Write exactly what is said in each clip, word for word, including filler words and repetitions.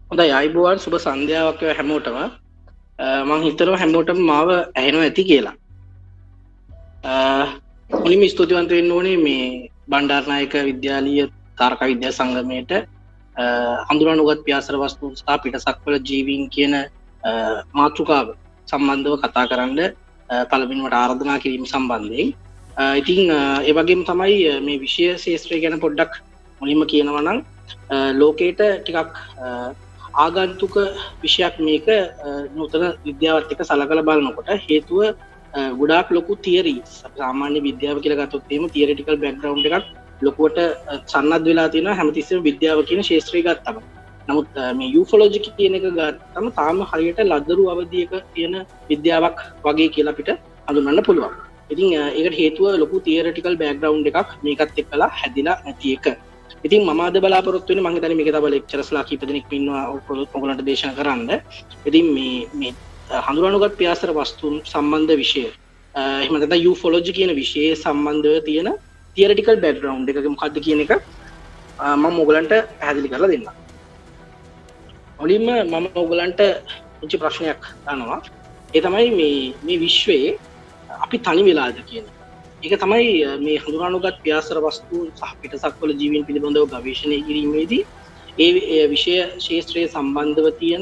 හොඳයි ආයිබෝවන් සුබ සන්ධ්‍යාවක් හැමෝටම මම හිතනවා හැමෝටම මාව ඇහෙනවා ඇති කියලා. මුලින්ම ස්තුතිවන්ත වෙන්න ඕනේ මේ බණ්ඩාරනායක විද්‍යාලීය තාරක විද්‍යා සංගමයට හඳුනා නොගත් පියාසර වස්තු සහ පිටසක්වල ජීවීන් කියන මාතෘකාව සම්බන්ධව කතා කරන්න පළමුවෙන්ම ආරාධනා කිරීම සම්බන්ධයෙන්. ඉතින් ඒ වගේම තමයි මේ විෂය ශාස්ත්‍රය ගැන පොඩ්ඩක් මුලින්ම කියනවා නම් ලෝකේට ටිකක් ආගන්තුක විෂයක් මේක නූතන විද්‍යාවත් එක්ක සලකලා බලනකොට හේතුව ගොඩාක් ලොකු තියරිස් සාමාන්‍ය විද්‍යාව කියලා ගත්තොත් එහෙම තියරිටිකල් බෑග්ග්‍රවුන්ඩ් එකක් ලොකුවට සන්නද්ධ වෙලා තියෙනවා හැමතිස්සෙම විද්‍යාව කියන ශාස්ත්‍රය ගත්තම. නමුත් මේ යූෆොලොජි කියන එක ගත්තම තාම හරියට ලදරු අවධියක තියෙන විද්‍යාවක් වගේ කියලා අපිට හඳුන්වන්න පුළුවන්. ඉතින් ඒකට හේතුව ලොකු තියරිටිකල් බෑග්ග්‍රවුන්ඩ් එකක් මේකත් එක්කලා හැදිලා නැති එක. ඉතින් මම අද බලාපොරොත්තු වෙන්නේ මම හිතන්නේ මේක තව ලෙක්චරස්ලා කීප දෙනෙක් ඉන්නවා ඔයගොල්ලන්ට දේශනා කරන්න. ඉතින් මේ මේ හඳුනානුගත් පියාසර වස්තුන් සම්බන්ධ විෂය එහෙම නැත්නම් යූෆොලොජි කියන විෂයේ සම්බන්ධව තියෙන තියරිටිකල් බෑග්ග්‍රවුන්ඩ් එක මොකක්ද කියන එක මම ඔයගලන්ට පැහැදිලි කරලා දෙන්නම්. මුලින්ම මම ඔයගලන්ට පුංචි ප්‍රශ්නයක් අහනවා. ඒ තමයි මේ මේ විශ්වයේ අපි තනි වෙලාද කියන එක. ඒක තමයි මේ හඳුනානුගත් පියාසර වස්තුන් සහ පිටසක්වල ජීවීන් පිළිබඳව ගවේෂණය කිරීමේදී ඒ විෂය ශාස්ත්‍රයේ සම්බන්ධව තියෙන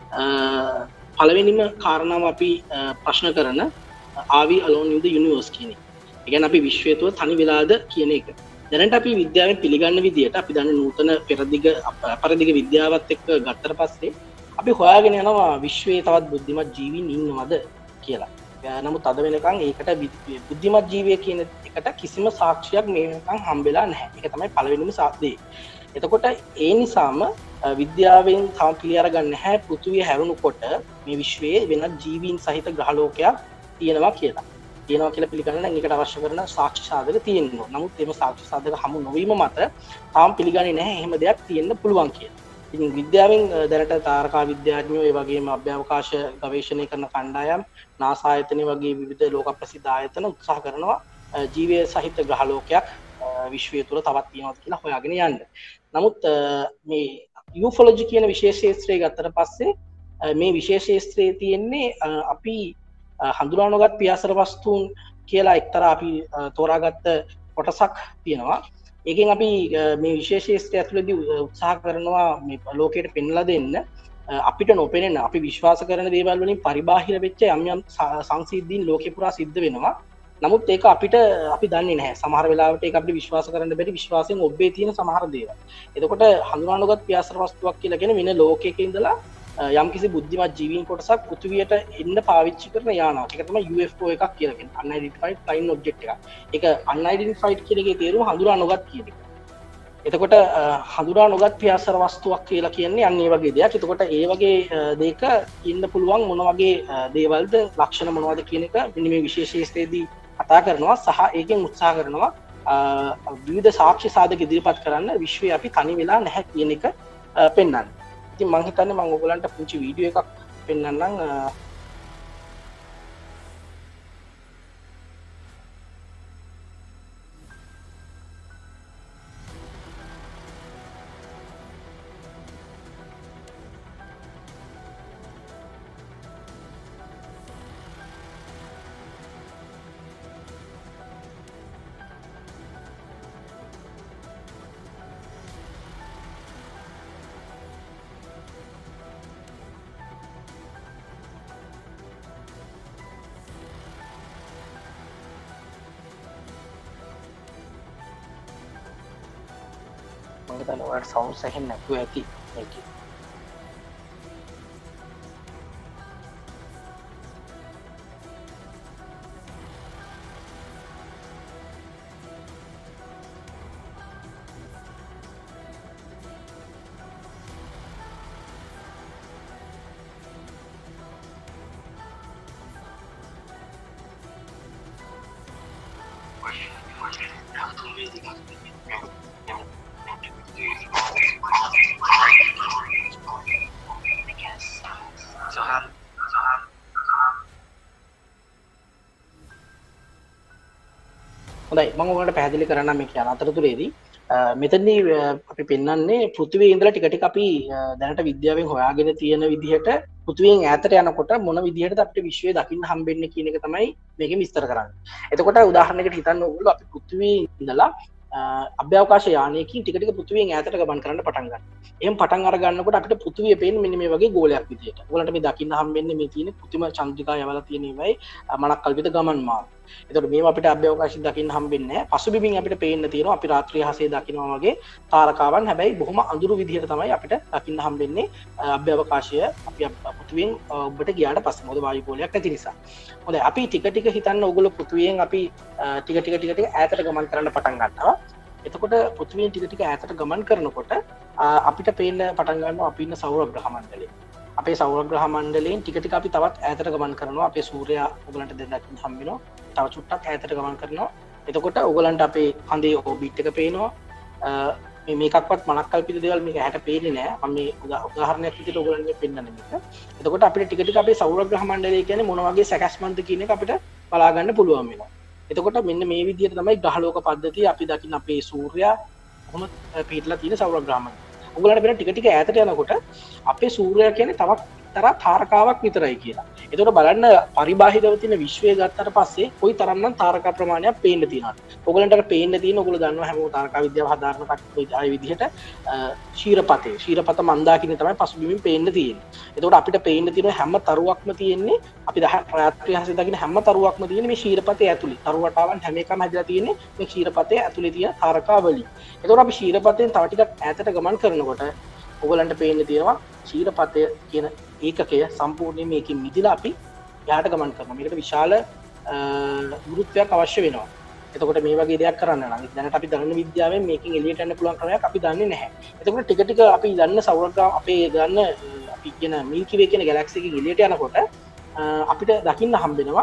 පළවෙනිම කාරණාව අපි ප්‍රශ්න කරන are we alone in the universe කියන එක. ඒ කියන්නේ අපි විශ්වය තුළ තනි වෙලාද කියන එක. දැනට අපි විද්‍යාවෙන් පිළිගන්න විදිහට අපි දන්න නූතන පෙරදිග අපරදිග විද්‍යාවත් එක්ක ගත්තට පස්සේ අපි හොයාගෙන යනවා විශ්වයේ තවත් බුද්ධිමත් ජීවීන් ඉන්නවද කියලා. නමුත් අද වෙනකන් ඒකට බුද්ධිමත් ජීවිය කියන එකට කිසිම සාක්ෂියක් මේ වෙනකන් හම්බෙලා නැහැ. ඒක තමයි පළවෙනිම සාක්ෂිය. එතකොට ඒ නිසාම විද්‍යාවෙන් තාම ක්ලියර් ගන්න නැහැ පෘථිවිය හැරුණකොට මේ විශ්වයේ වෙනත් ජීවීන් සහිත ග්‍රහලෝකයක් තියෙනවා කියලා. තියෙනවා කියලා පිළිගන්න නම් ඒකට අවශ්‍ය කරන සාක්ෂි සාධක තියෙනවා. නමුත් මේ සාක්ෂි සාධක හමු නොවීම මත තාම පිළිගන්නේ නැහැ එහෙම දෙයක් තියෙන්න පුළුවන් කියලා. ඉතින් විද්‍යාවෙන් දැනට තාරකා විද්‍යාඥයෝ ඒ වගේම අභ්‍යවකාශ ගවේෂණය කරන කණ්ඩායම් නාසා ආයතන වගේ විවිධ ලෝක ප්‍රසිද්ධ ආයතන උත්සාහ කරනවා ජීවය සහිත ග්‍රහලෝකයක් විශ්වය තුළ තවත් තියෙනවද කියලා හොයාගෙන යන්න. නමුත් මේ යූෆොලොජි කියන විශේෂ ශාස්ත්‍රය ගත්තට පස්සේ මේ විශේෂ ශාස්ත්‍රයේ තියෙන්නේ අපි හඳුනා නොගත් පියාසර වස්තුන් කියලා එක්තරා අපි තෝරාගත්ත කොටසක් තියෙනවා. ඒකෙන් අපි මේ විශේෂ ශාස්ත්‍රය ඇතුළතදී උත්සාහ කරනවා මේ ලෝකයට පෙන්ලා දෙන්න අපිට නොපෙනෙන අපි විශ්වාස කරන දේවල් වලින් පරිබාහිර වෙච්ච යම් යම් සංසිද්ධීන් ලෝකේ පුරා සිද්ධ වෙනවා. නමුත් ඒක අපිට අපි දන්නේ නැහැ. සමහර වෙලාවට ඒක අපිට විශ්වාස කරන්න බැරි විශ්වාසයෙන් ඔබ්බේ තියෙන සමහර දේවල්. එතකොට හඳුනා නොගත් පියාසර වස්තුවක් කියලා කියන්නේ වෙන ලෝකයක ඉඳලා යම්කිසි බුද්ධිමත් ජීවීන් කොටසක් පෘථිවියට එන්න පාවිච්චි කරන යානාවක්. ඒක තමයි යූ එෆ් ඕ එකක් කියලා කියන්නේ. unidentified flying object එකක්. ඒක unidentified කියන එකේ තේරුම හඳුනා නොගත් කියන එක. එතකොට හඳුනා නොගත් පියාසර වස්තුවක් කියලා කියන්නේ අන්න ඒ වගේ දෙයක්. එතකොට ඒ වගේ දෙයක ඉන්න පුළුවන් මොන වගේ දේවල්ද ලක්ෂණ මොනවද කියන එක මෙන්න මේ විශේෂ ශාස්ත්‍රයේදී කතා කරනවා සහ ඒකෙන් උත්සාහ කරනවා විවිධ සාක්ෂි සාධක ඉදිරිපත් කරන්න විශ්වයේ අපි තනි වෙලා නැහැ කියන එක පෙන්වන්න. ඉතින් මම හිතන්නේ මම ඔයගලන්ට පුංචි වීඩියෝ එකක් පෙන්වන්නම්. මම ඔයාලට සවුන්ඩ්ස් ඇහෙන්නේ නැතුව ඇති මේකේ. හොඳයි මම ඔයාලට පැහැදිලි කරන්න මේ කියන අතරතුරේදී මෙතනදී අපි පෙන්වන්නේ පෘථිවියේ ඉඳලා ටික ටික අපි දැනට විද්‍යාවෙන් හොයාගෙන තියෙන විදිහට පෘථිවියෙන් ඈතට යනකොට මොන විදිහටද අපිට විශ්වය දකින්න හම්බෙන්නේ කියන එක තමයි මේකෙන් විස්තර කරන්නේ. එතකොට උදාහරණයකට හිතන්න ඕගොල්ලෝ අපි පෘථිවියේ ඉඳලා අභ්‍යවකාශ යානයකින් ටික ටික පෘථිවියෙන් ඈතට ගමන් කරන්න පටන් ගන්නවා. එහෙම පටන් අර ගන්නකොට අපිට පෘථිවිය පේන්නේ මෙන්න මේ වගේ ගෝලයක් විදියට. ඔයගලන්ට මේ දකින්න හම්බෙන්නේ මේ තියෙන කෘත්‍රිම චන්ද්‍රිකා යවලා තියෙන ඒවායි මනක් කල්පිත ගමන් මාර්ග. එතකොට මේවා අපිට අභ්‍යවකාශයෙන් දකින්න හම්බෙන්නේ නැහැ. පසුබිමින් අපිට පේන්න තියෙනවා අපි රාත්‍රී හසේ දකින්නවා වගේ තාරකාවන්. හැබැයි බොහොම අඳුරු විදිහට තමයි අපිට දකින්න හම්බෙන්නේ අභ්‍යවකාශය අපි පෘථිවියෙන් ඔබට ගියාට පස්සේ. මොකද වායු ගෝලයක් නැති නිසා. හොඳයි අපි ටික ටික හිතන්න ඕගොල්ලෝ පෘථිවියෙන් අපි ටික ටික ටික ටික ඈතට ගමන් කරන්න පටන් ගන්නවා. එතකොට පෘථිවියෙන් ටික ටික ඈතට ගමන් කරනකොට අපිට පේන්න පටන් ගන්නවා අපි ඉන්න සෞර ග්‍රහ මණ්ඩලය. අපේ සෞර ග්‍රහ මණ්ඩලයෙන් ටික ටික අපි තවත් ඈතට ගමන් කරනවා. අපේ සූර්යයා ඔයගලන්ට දැන් දකින්න හම්බ වෙනවා. තව චුට්ටක් ඈතට ගමන් කරනවා. එතකොට ඔයගලන්ට අපේ හඳේ ඕබිට් එක පේනවා. මේ මේකක්වත් මනක් කල්පිත දේවල් මේක ඇහැට පේන්නේ නැහැ. මම මේ උදාහරණයක් විදිහට ඔයගලන්ට පෙන්නන්නේ මේක. එතකොට අපිට ටික ටික අපේ සෞර ග්‍රහ මණ්ඩලය කියන්නේ මොන වගේ සැකස්මන්ද කියන එක අපිට බලා ගන්න පුළුවන් වෙනවා. එතකොට මෙන්න මේ විදිහට තමයි ග්‍රහලෝක පද්ධතිය අපි දකින්න අපේ සූර්යයා කොහොමද පිටලා තියෙන සෞර ග්‍රහ මණ්ඩලය. ඔයගලන්ට වෙන ටික ටික ඈතට යනකොට අපේ සූර්යයා කියන්නේ තවත් තරම් තාරකාවක් විතරයි කියලා. එතකොට බලන්න පරිබාහිරව තියෙන විශ්වය ගත්තට පස්සේ කොයි තරම්නම් තාරකා ප්‍රමාණයක් පේන්න තියෙනවද? ඔයගලන්ට අර පේන්න තියෙන ඔයගොල්ලෝ දන්නවා හැමෝම තාරකා විද්‍යාව හදාරන කට්ටිය ආයේ විදිහට ශීරපතේ ශීරපත මන්දාකිනේ තමයි පසුබිමින් පේන්න තියෙන්නේ. එතකොට අපිට පේන්න තියෙන හැම තරුවක්ම තියෙන්නේ අපි රාත්‍රී හසේ දකින්න හැම තරුවක්ම තියෙන්නේ මේ ශීරපතේ ඇතුලේ. තරු වටාවන් හැම එකම හැදලා තියෙන්නේ මේ ශීරපතේ ඇතුලේ තියෙන තාරකා වලින්. එතකොට අපි ශීරපතෙන් තව ටිකක් ඈතට ගමන් කරනකොට ඔයගලන්ට පේන්න තියෙනවා ශීරපතය කියන ඒකකය සම්පූර්ණයෙන් මේකෙන් මිදලා අපි එහාට ගමන් කරනවා. මේකට විශාල වෘත්තයක් අවශ්‍ය වෙනවා. එතකොට මේ වගේ දෙයක් කරන්න නම් දැනට අපි දන්න විද්‍යාවෙන් මේකෙන් එළියට යන්න පුළුවන් ක්‍රමයක් අපි දන්නේ නැහැ. එතකොට ටික ටික අපි දන්න සෞර ග්‍රහ අපේ දන්න අපි කියන මිල්කි වේ කියන ගැලැක්සි එකකින් එළියට යනකොට අපිට දකින්න හම්බෙනවා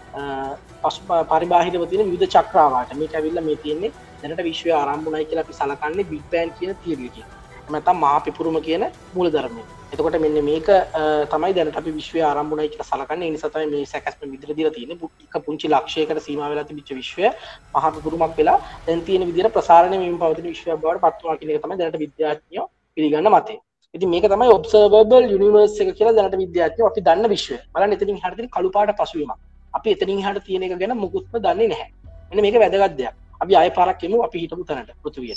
පසු පරිබාහිරව තියෙන විවිධ චක්‍රාවාට. මේක ඇවිල්ලා මේ තියෙන්නේ දැනට විශ්වය ආරම්භ වුණයි කියලා අපි සලකන්නේ බිග් බෑන් කියන තියරිය එකකින්. එහෙම නැත්නම් මහා පිපුරුම කියන මූලධර්මය. එතකොට මෙන්න මේක තමයි දැනට අපි විශ්වය ආරම්භ වුණයි කියලා සලකන්නේ. ඒ නිසා තමයි මේ සැකස්ම විදිහට දීලා තියෙන්නේ. එක පුංචි ලක්ෂයකට සීමා වෙලා තිබිච්ච විශ්වය මහා පිපුරුමක් වෙලා දැන් තියෙන විදිහට ප්‍රසාරණය වෙමින් පවතින විශ්වයක් බවට පත් වුණා කියන එක තමයි දැනට විද්‍යාඥයෝ පිළිගන්න මතය. ඉතින් මේක තමයි observable universe එක කියලා දැනට විද්‍යාඥයෝ අපි දන්න විශ්වය. බලන්න එතනින් එහාට තියෙන කළු පාට පසුවීමක්. අපි එතනින් එහාට තියෙන එක ගැන මුකුත්ම දන්නේ නැහැ. මෙන්න මේක වැදගත් දෙයක්. අපි ආයෙ පාරක් එමු අපි හිටපු තැනට පෘථිවියට.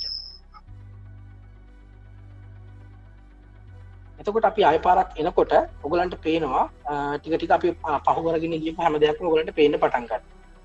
එතකොට අපි ආයෙ පාරක් එනකොට ඔයගලන්ට පේනවා ටික ටික අපි පහු කරගෙන ගියපු හැම දෙයක්ම ඔයගලන්ට පේන්න පටන් ගන්නවා.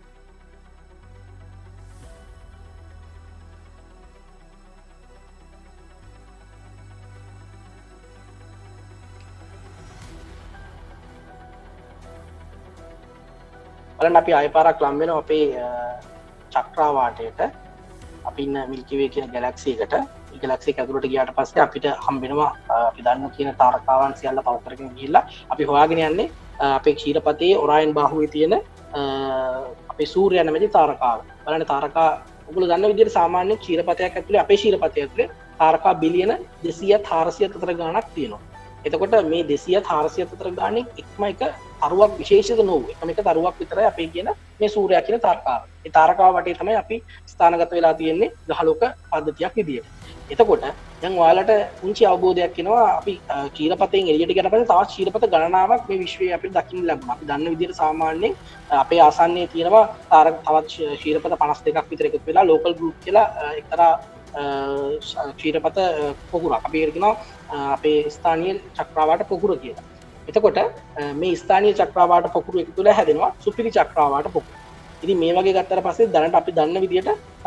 බලන්න අපි ආයෙ පාරක් ලම් වෙනවා අපේ චක්‍රාවාටයට. අපි ඉන්න මිල්කි වේ කියන ගැලැක්සි එකට. මේ ගැලැක්සි එක ඇතුළට ගියාට පස්සේ අපිට හම්බ වෙනවා අපි දන්න කියන තාරකාවන් සියල්ල පව කරගෙන ගිහිල්ලා අපි හොයාගෙන යන්නේ අපේ ක්ෂීරපතේ ඔරායන් බාහුවේ තියෙන අපේ සූර්යයා නැමැති තාරකාව. බලන්න තාරකා ඔයගොල්ලෝ දන්න විදිහට සාමාන්‍ය ක්ෂීරපතයක් ඇතුලේ අපේ ක්ෂීරපතය ඇතුලේ තාරකා බිලියන දෙසීයත් හාරසියත් අතර ගණනක් තියෙනවා. එතකොට මේ දෙසීයත් හාරසියත් අතර ගානේ එකම එක තරුවක් විශේෂිත නොවු එකම එක තරුවක් විතරයි අපේ කියන මේ සූර්යයා කියන තාරකාව. ඒ තාරකාව වටේ තමයි අපි ස්ථානගත වෙලා තියෙන්නේ ග්‍රහලෝක පද්ධතියක් විදියට. එතකොට දැන් ඔයාලට පුංචි අවබෝධයක් එනවා අපි ක්ෂීරපතෙන් එළියට ගියට පස්සේ තවත් ක්ෂීරපත ගණනාවක් මේ විශ්වයේ අපිට දකින්න ලැබුණා. අපි දන්න විදිහට සාමාන්‍යයෙන් අපේ ආසන්නයේ තියෙනවා තවත් ක්ෂීරපත පනස් දෙකක් විතර එකතු වෙලා ලෝකල් ගෲප් කියලා එක්තරා ක්ෂීරපත පොකුරක්. අපි ඒකට කියනවා අපේ ස්ථානීය චක්‍රාවාට පොකුර කියලා. එතකොට මේ ස්ථානීය චක්‍රාවාට පොකුරු එකතු වෙලා හැදෙනවා සුපිරි චක්‍රාවාට පොකුර. ඉතින් මේ වගේ ගත්තට පස්සේ දැනට අපි දන්න විදිහට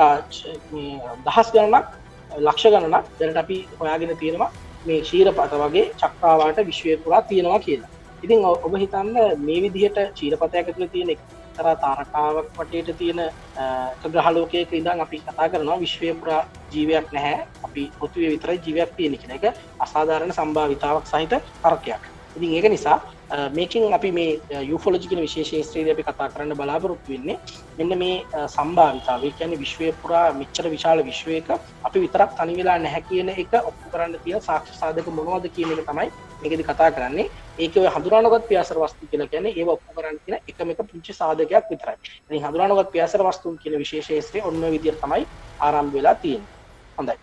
දහස් ගණනක් ලක්ෂ ගණනක් දැනට අපි හොයාගෙන තියෙනවා මේ ක්ෂීරපත වගේ චක්‍රාවාට විශ්වය පුරා තියෙනවා කියලා. ඉතින් ඔබ හිතන්න මේ විදිහට ක්ෂීරපතයක් ඇතුලේ තියෙන එක්තරා තාරකාවක් වටේට තියෙන ග්‍රහලෝකයක ඉඳන් අපි කතා කරනවා විශ්වය පුරා ජීවයක් නැහැ. අපි පෘථිවිය විතරයි ජීවයක් තියෙන කියන එක අසාධාරණ සම්භාවිතාවක් සහිත තර්කයක්. ඉතින් ඒක නිසා මේකෙන් අපි මේ යූෆොලොජි කියන විශේෂ ශාස්ත්‍රයේදී අපි කතා කරන්න බලාපොරොත්තු වෙන්නේ මෙන්න මේ සම්භාවිතාව. ඒ කියන්නේ විශ්වය පුරා මෙච්චර විශාල විශ්වයක අපි විතරක් තනි වෙලා නැහැ කියන එක ඔප්පු කරන්න තියෙන සාක්ෂි සාධක මොනවද කියන එක තමයි මේකෙදි කතා කරන්නේ. ඒකේ ඔය හඳුනානගත් පියාසර වස්තු කියලා කියන්නේ ඒව ඔප්පු කරන්න තියෙන එකම එක පුංචි සාධකයක් විතරයි. ඉතින් හඳුනානගත් පියාසර වස්තුන් කියන විශේෂ ශාස්ත්‍රය ඔන්න ඔය විදිහට තමයි ආරම්භ වෙලා තියෙන්නේ. හොඳයි.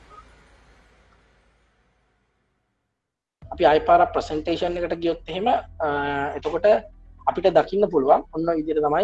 අපි ආයෙ පාරක් ප්‍රසන්ටේෂන් එකට ගියොත් එහෙම එතකොට අපිට දකින්න පුළුවන් ඔන්න විදිහට තමයි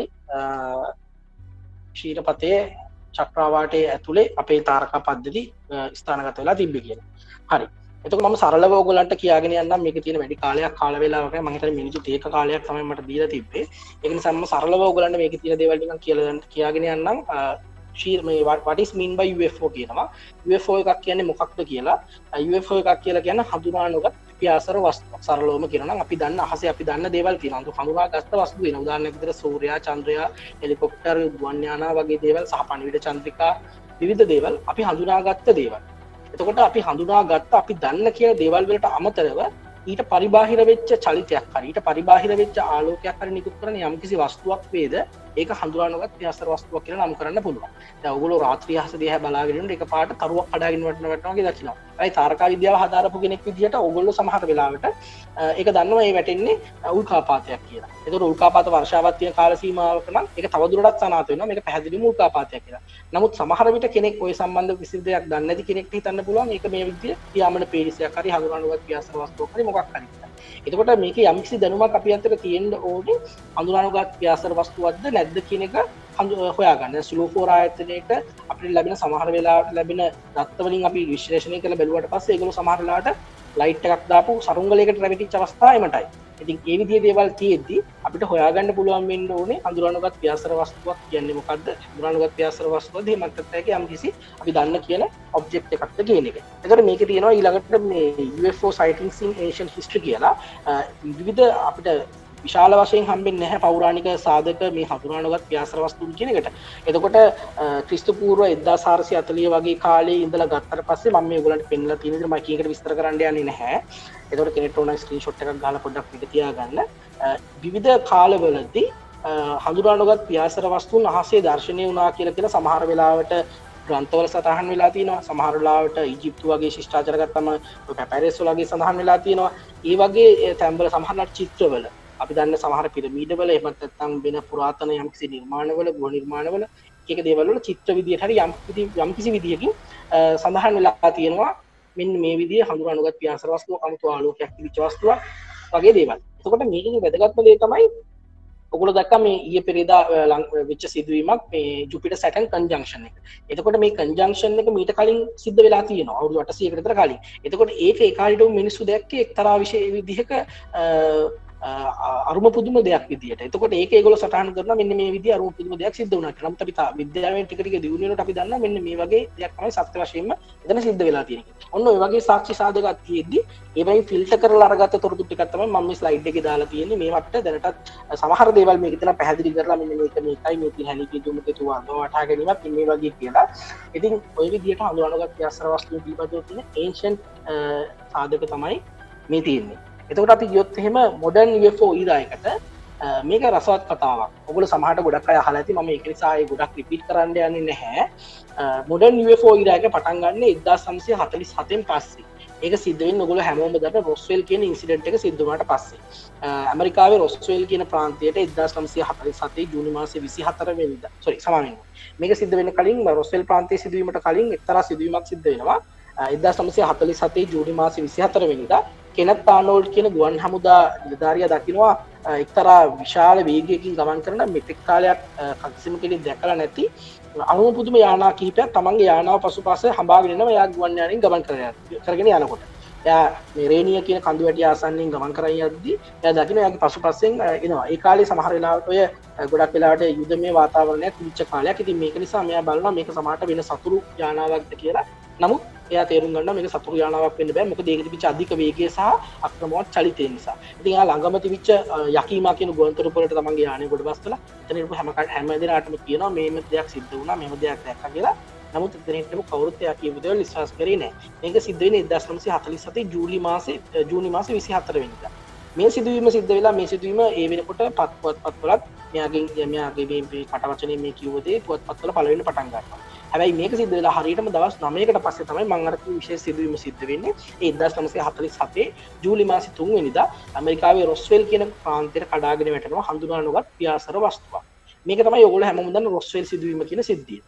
ක්ෂීරපතයේ චක්‍රාවාටයේ ඇතුලේ අපේ තාරකා පද්ධති ස්ථානගත වෙලා තිබ්බේ කියලා. හරි. එතකොට මම සරලව ඔයගලන්ට කියාගෙන යන්නම් මේකේ තියෙන වැඩි කාලයක් කාල වේලාවක් මම හිතන්නේ මිනිත්තු තිහක කාලයක් තමයි මට දීලා තිබ්බේ. ඒක නිසා මම සරලව ඔයගලන්ට මේකේ තියෙන දේවල් ටිකක් කියලා කියාගෙන යන්නම්. ශීර මේ what is mean by U F O කියනවා. U F O එකක් කියන්නේ මොකක්ද කියලා. U F O එකක් කියලා කියන්නේ හඳුනා නොගත් පියාසර වස්තුවක්. සරලවම කියනවා නම් අපි දන්න අහසේ අපි දන්න දේවල් තියෙනවා. හඳුනාගත්ත වස්තු වෙනවා. උදාහරණයක් විදිහට සූර්යයා, චන්ද්‍රයා, හෙලිකොප්ටර්, ගුවන් යානා වගේ දේවල් සහ පණිවිඩ චන්ද්‍රිකා විවිධ දේවල් අපි හඳුනාගත්ත දේවල්. එතකොට අපි හඳුනාගත්ත අපි දන්න කියන දේවල් වලට අමතරව ඊට පරිබාහිර වෙච්ච චලිතයක් හරි ඊට පරිබාහිර වෙච්ච ආලෝකයක් හරි නිකුත් කරන යම්කිසි වස්තුවක් වේද ඒක හඳුනා නොගත් පියාසර වස්තුවක් කියලා නම් කරන්න පුළුවන්. දැන් ඔයගොල්ලෝ රාත්‍රී අහස දිහා බලාගෙන ඉන්නකොට එකපාරට තරුවක් කඩාගෙන වටන වටනවා වගේ දකිනවා. ඒ තාරකා විද්‍යාව හදාරපු කෙනෙක් විදිහට ඔයගොල්ලෝ සමහර වෙලාවට ඒක දන්නවා මේ වැටෙන්නේ උල්කාපාතයක් කියලා. ඒතකොට උල්කාපාත වර්ෂාවක් තියෙන කාල සීමාවක නම් ඒක තවදුරටත් සනාථ වෙනවා. මේක පැහැදිලිවම උල්කාපාතයක් කියලා. නමුත් සමහර විට කෙනෙක් ওই සම්බන්ධ කිසි දෙයක් දන්නේ නැති කෙනෙක්ට හිතන්න පුළුවන් මේක මේ විදිහට පියාඹන පේලිසයක් හරි හඳුනා නොගත් පියාසර වස්තුවක් හරි මොකක් හරි කියලා. එතකොට මේකේ යම්කිසි දැනුමක් අපි අතර තියෙන්න ඕනේ හඳුනා නොගත් පියාසර වස්තුවක්ද නැද්ද කියන එක හොයාගන්න. ස්ලූෆෝරා ආයතනයේට අපිට ලැබෙන සමහර වෙලාවට ලැබෙන දත්ත වලින් අපි විශ්ලේෂණය කරලා බැලුවට පස්සේ ඒගොල්ලෝ සමහර වෙලාවට ලයිට් එකක් දාපු සරුංගලයකට රැවටිච්ච අවස්ථා එමටයි. ඉතින් ඒ විදිහේ දේවල් තියෙද්දි අපිට හොයාගන්න පුළුවන් වෙන්න ඕනේ හඳුනා නොගත් පියාසර වස්තුවක් කියන්නේ මොකද්ද? හඳුනා නොගත් පියාසර වස්තුවද එහෙම නැත්නම් යම්කිසි අපි දන්න කියන ඔබ්ජෙක්ට් එකක්ද කියන එක. එතකොට මේකේ තියෙනවා ඊළඟට මේ U F O sightings in ancient history කියලා විවිධ අපිට විශාල වශයෙන් හම්බෙන්නේ නැහැ පෞරාණික සාධක මේ හඳුනා නොගත් පියාසර වස්තුන් කියන එකට. එතකොට ක්‍රිස්තු පූර්ව එක්දාස් හාරසිය හතලිහ වගේ කාලේ ඉඳලා ගත්තට පස්සේ මම මේගොල්ලන්ට පෙන්නලා තියෙන විදිහට මම කීයකට විස්තර කරන්න යන්නේ නැහැ. එතකොට කෙනෙක්ට ඕන ස්ක්‍රීන්ෂොට් එකක් ගහලා පොඩ්ඩක් පිට තියාගන්න. විවිධ කාලවලදී හඳුනා නොගත් පියාසර වස්තුන් අහසේ දැర్శණය වුණා කියලා කියන සමහර වෙලාවට ග්‍රන්ථවල සටහන් වෙලා තියෙනවා. සමහර වෙලාවට ඊජිප්තු වගේ ශිෂ්ටාචාර ගත්තම පැපැරස් වල වගේ සඳහන් වෙලා තියෙනවා. ඒ වගේ තැන්වල සමහරවිට චිත්‍රවල අපි දන්න සමහර පිරමීඩවල එහෙම නැත්නම් වෙන පුරාතන යම්කිසි නිර්මාණවල ගෘහ නිර්මාණවල එක එක දේවල් වල චිත්‍ර විදියට හරි යම් යම්කිසි විදියකින් සඳහන් වෙලා තියෙනවා මෙන්න මේ විදිහේ හඳුනා නොගත් පියාසර වස්තුවක් අමුතු ආලෝකයක් තිබිච්ච වස්තුවක් වගේ දේවල්. එතකොට මේකේ වැදගත්ම දේ තමයි ඔගොල්ලෝ දැක්කා මේ ඊයේ පෙරේදා වෙච්ච සිදුවීමක් මේ ජුපිටර් සැටර්න් කන්ජන්ක්ෂන් එක. එතකොට මේ කන්ජන්ක්ෂන් එක මීට කලින් සිද්ධ වෙලා තියෙනවා අවුරුදු අටසියයකට විතර කලින්. එතකොට ඒක ඒ කාලේටම මිනිස්සු දැක්කේ එක්තරා විශේෂ විදිහක අරුම පුදුම දෙයක් විදියට. එතකොට ඒක ඒගොල්ලෝ සටහන් කරනවා මෙන්න මේ විදිහ අරුම පුදුම දෙයක් සිද්ධ වුණා කියලා. නමුත් අපි තා විද්‍යාවෙන් ටික ටික දියුණු වෙනකොට අපි දන්නවා මෙන්න මේ වගේ දෙයක් තමයි සත්‍ය වශයෙන්ම එතන සිද්ධ වෙලා තියෙන්නේ. ඔන්න ඔය වගේ සාක්ෂි සාධකයක් තියෙද්දි ඒ වගේ ෆිල්ටර් කරලා අරගත්ත තොරතුරු ටිකක් තමයි මම මේ ස්ලයිඩ් එකේ දාලා තියෙන්නේ. මේ වටට දැනටත් සමහර දේවල් මේක ඉතන පැහැදිලි කරලා මෙන්න මේක මේකයි මේ තියෙන හැලී කිදුම තුව වටහා ගැනීමක් මේ වගේ කියලා. ඉතින් ඔය විදිහට හඳුනා නොගත් පියාසර වස්තු පිළිබඳව තියෙන ඒන්ෂන්ට් සාධක තමයි මේ තියෙන්නේ. එතකොට අපි ගියොත් එහෙම මොඩර්න් U F O ඊරායකට මේක රසවත් කතාවක්. ඔයගොල්ලෝ සමහරට ගොඩක් අය අහලා ඇති. මම ඒක නිසා ඒ ගොඩක් රිපීට් කරන්න යන්නේ නැහැ. මොඩර්න් U F O ඊරායක පටන් ගන්න එක්දාස් නවසිය හතලිස් හතෙන් පස්සේ. ඒක සිද්ධ වෙන්නේ ඔයගොල්ලෝ හැමෝම දන්න රොස්වෙල් කියන ඉන්සිඩන්ට් එක සිද්ධ වුණාට පස්සේ. ඇමරිකාවේ රොස්වෙල් කියන ප්‍රාන්තයට එක්දාස් නවසිය හතලිස් හතේ ජූනි මාසේ විසිහතර වෙනිදා. සෝරි සමාවෙන්න. මේක සිද්ධ වෙන්න කලින් රොස්වෙල් ප්‍රාන්තයේ සිදුවීමට කලින් එක්තරා සිදුවීමක් සිද්ධ වෙනවා. එක්දාස් නවසිය හතලිස් හතේ ජූනි මාසේ විසිහතර වෙනිදා කෙනත් ආනෝල්ඩ් කියන ගුවන් හමුදා නිලධාරියා දකිනවා එක්තරා විශාල වේගයකින් ගමන් කරන මෙතෙක් කාලයක් කිසිම කෙනෙක් දැකලා නැති අනුම පුදුම යානා කිහිපයක් තමන්ගේ යානාව පසුපස හඹාගෙන එනවා. එයා ගුවන් යානෙන් ගමන් කරගෙන යනකොට එයා මේ රේනිය කියන කඳු වැටිය ආසන්නයෙන් ගමන් කරන් යද්දී එයා දකිනවා එයාගේ පසුපසෙන් එනවා. ඒ කාලේ සමහර වෙලාවට ඔය ගොඩක් වෙලාවට යුදමය වාතාවරණයක් තිබිච්ච කාලයක්. ඉතින් මේක නිසා මෙයා බලනවා මේක සමහරට වෙන සතුරු යානාවක්ද කියලා. නමුත් එයා තේරුම් ගන්නවා මේක සතුරු යානාවක් වෙන්න බෑ. මොකද ඒකේ තිබිච්ච අධික වේගය සහ අක්‍රමවත් චලිතය නිසා. ඉතින් එයා ළඟම තිබිච්ච යකීමා කියන ගුවන්තොටුප වලට තමන්ගේ යානය ගොඩ බස්සලා එතන ඉන්න හැම හැම දෙනාටම කියනවා මේම දෙයක් සිද්ධ වුණා, මේම දෙයක් දැක්කා කියලා. නමුත් එතන හිටපු කවුරුත් එයා කියපු දේවල් විශ්වාස කරේ නැහැ. මේක සිද්ධ වෙන්නේ එක්දාස් නවසිය හතලිස් හතේ ජූලි මාසේ ජූනි මාසේ විසිහතර වෙනිදා. මේ සිදුවීම සිද්ධ වෙලා මේ සිදුවීම ඒ වෙනකොට පත් පුවත්පත්වලත් මෙයාගේ මෙයාගේ මේ කටවචනේ මේ කිව්ව දේ පුවත්පත්වල පළවෙනි පටන් ගන්නවා. හැබැයි මේක සිද්ධ වෙලා හරියටම දවස් නවයකට පස්සේ තමයි මම අර කිව්ව විශේෂ සිදුවීම සිද්ධ වෙන්නේ. ඒ එක්දාස් නවසිය හතලිස් හතේ ජූලි මාසේ තුන් වෙනිදා ඇමරිකාවේ රොස්වෙල් කියන ප්‍රාන්තයට කඩාගෙන වැටෙනවා හඳුනා නොගත් පියාසර වස්තුවක්. මේක තමයි ඔයගොල්ලෝ හැමෝම දන්න රොස්වෙල් සිදුවීම කියන සිද්ධිය.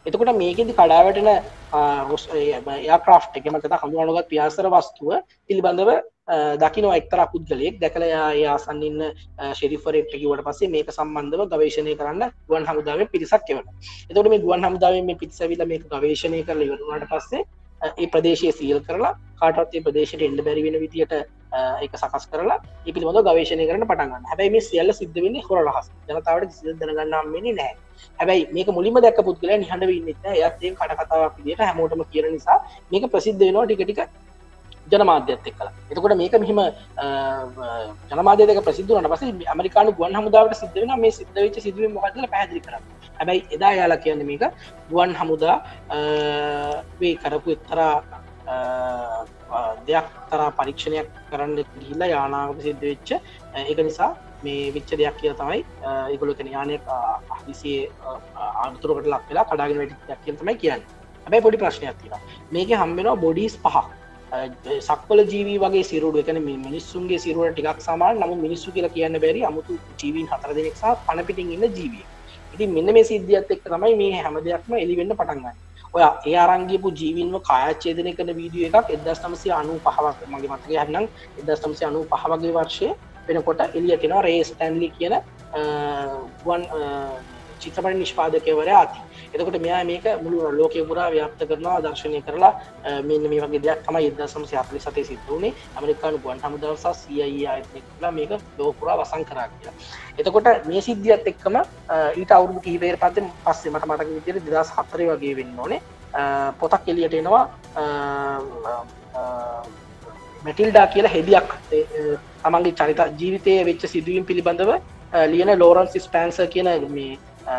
එතකොට මේකෙදි කඩා වැටෙන එයාක්‍රාෆ්ට් එක මත හඳුනාගත් පියාසර වස්තුව පිළිබඳව දකින්න එක්තරා පුද්ගලයෙක් දැකලා එයා ඒ ආසන්න ඉන්න ෂෙරිෆරෙක්ට කිව්වට පස්සේ මේක සම්බන්ධව ගවේෂණය කරන්න ගුවන් හමුදාවේ පිරිසක් එවනවා. එතකොට මේ ගුවන් හමුදාවේ මේ පිරිස ඇවිල්ලා මේක ගවේෂණය කරලා ඉවර වුණාට පස්සේ ඒ ප්‍රදේශය සීල් කරලා කාටවත් ඒ ප්‍රදේශයට එන්න බැරි වෙන විදියට ඒක සකස් කරලා ඒ පිළිබඳව ගවේෂණය කරන්න පටන් ගන්නවා. හැබැයි මේ සියල්ල සිද්ධ වෙන්නේ හොර රහස්. ජනතාවට කිසිදු දැනගන්න හම් වෙන්නේ නැහැ. හැබැයි මේක මුලින්ම දැක්ක පුද්ගලයා නිහඬව ඉන්නෙත් නැහැ. එයාත් ඒක කඩ කතාවක් විදියට හැමෝටම කියන නිසා මේක ප්‍රසිද්ධ වෙනවා ටික ටික ජනමාධ්‍යත් එක්කලා. එතකොට මේක මෙහිම ජනමාධ්‍ය දෙක ප්‍රසිද්ධ වුණාට පස්සේ ඇමරිකානු ගුවන් හමුදාවට සිද්ධ වෙනවා මේ සිද්ධ වෙච්ච සිදුවීම මොකක්ද කියලා පැහැදිලි කරන්න. හැබැයි එදා යාලා කියන්නේ මේක ගුවන් හමුදා වේ කරපු එක්තරා දෙයක් තරා පරීක්ෂණයක් කරන්න ගිහිල්ලා යානාවක සිද්ධ වෙච්ච ඒක නිසා මේ වෙච්ච දෙයක් කියලා තමයි ඒගොල්ලෝ කියන යානයක් හදිසියේ අනුතරකට ලක් වෙලා කඩාගෙන වැටිච්ච දෙයක් කියලා තමයි කියන්නේ. හැබැයි පොඩි ප්‍රශ්නයක් තියෙනවා. මේකේ හම් වෙනවා බොඩීස් පහක්. සක්වල ජීවී වගේ සිරුරු ඒ කියන්නේ මිනිස්සුන්ගේ සිරුරට ටිකක් සමාන නමුත් මිනිස්සු කියලා කියන්න බැරි 아무තු ජීවීන් හතර දෙනෙක් සහ පණ පිටින් ඉන්න ජීවියෙක්. ඉතින් මෙන්න මේ සිද්ධියත් එක්ක තමයි මේ හැම දෙයක්ම එළි වෙන්න පටන් ගන්නේ. ඔය ඒ අරන් ගියපු ජීවීන්ව කායච්ඡේදනය කරන වීඩියෝ එකක් එක්දහස් නවසිය අනූපහ මගේ මතකයේ හරිනම් එක්දහස් නවසිය අනූපහ වගේ වර්ෂයේ වෙනකොට එළියට එනවා රේ ස්ටැන්ලි කියන ගුවන් චිත්‍රපට නිෂ්පාදකවරයා අති. එතකොට මෙයා මේක මුළු ලෝකෙ පුරා ව්‍යාප්ත කරනවා දර්ශනය කරලා මෙන්න මේ වගේ දෙයක් තමයි එක්දහස් නවසිය හතළිස් හතේ සිද්ධ වුණේ. ඇමරිකානු ගුවන් හමුදාව සහ සී අයි ඒ ආයතන එක්කලා මේක ලෝක පුරා වසන් කරා කියලා. එතකොට මේ සිද්ධියත් එක්කම ඊට අවුරුදු කිහිපයකට පස්සේ මට මතක විදිහට දෙදහස් හතරේ වගේ වෙන්න ඕනේ පොතක් එළියට එනවා මැටිල්ඩා කියලා හෙදියක් තමන්ගේ චරිත ජීවිතයේ වෙච්ච සිදුවීම් පිළිබඳව ලියන ලෝරන්ස් ස්පැන්සර් කියන මේ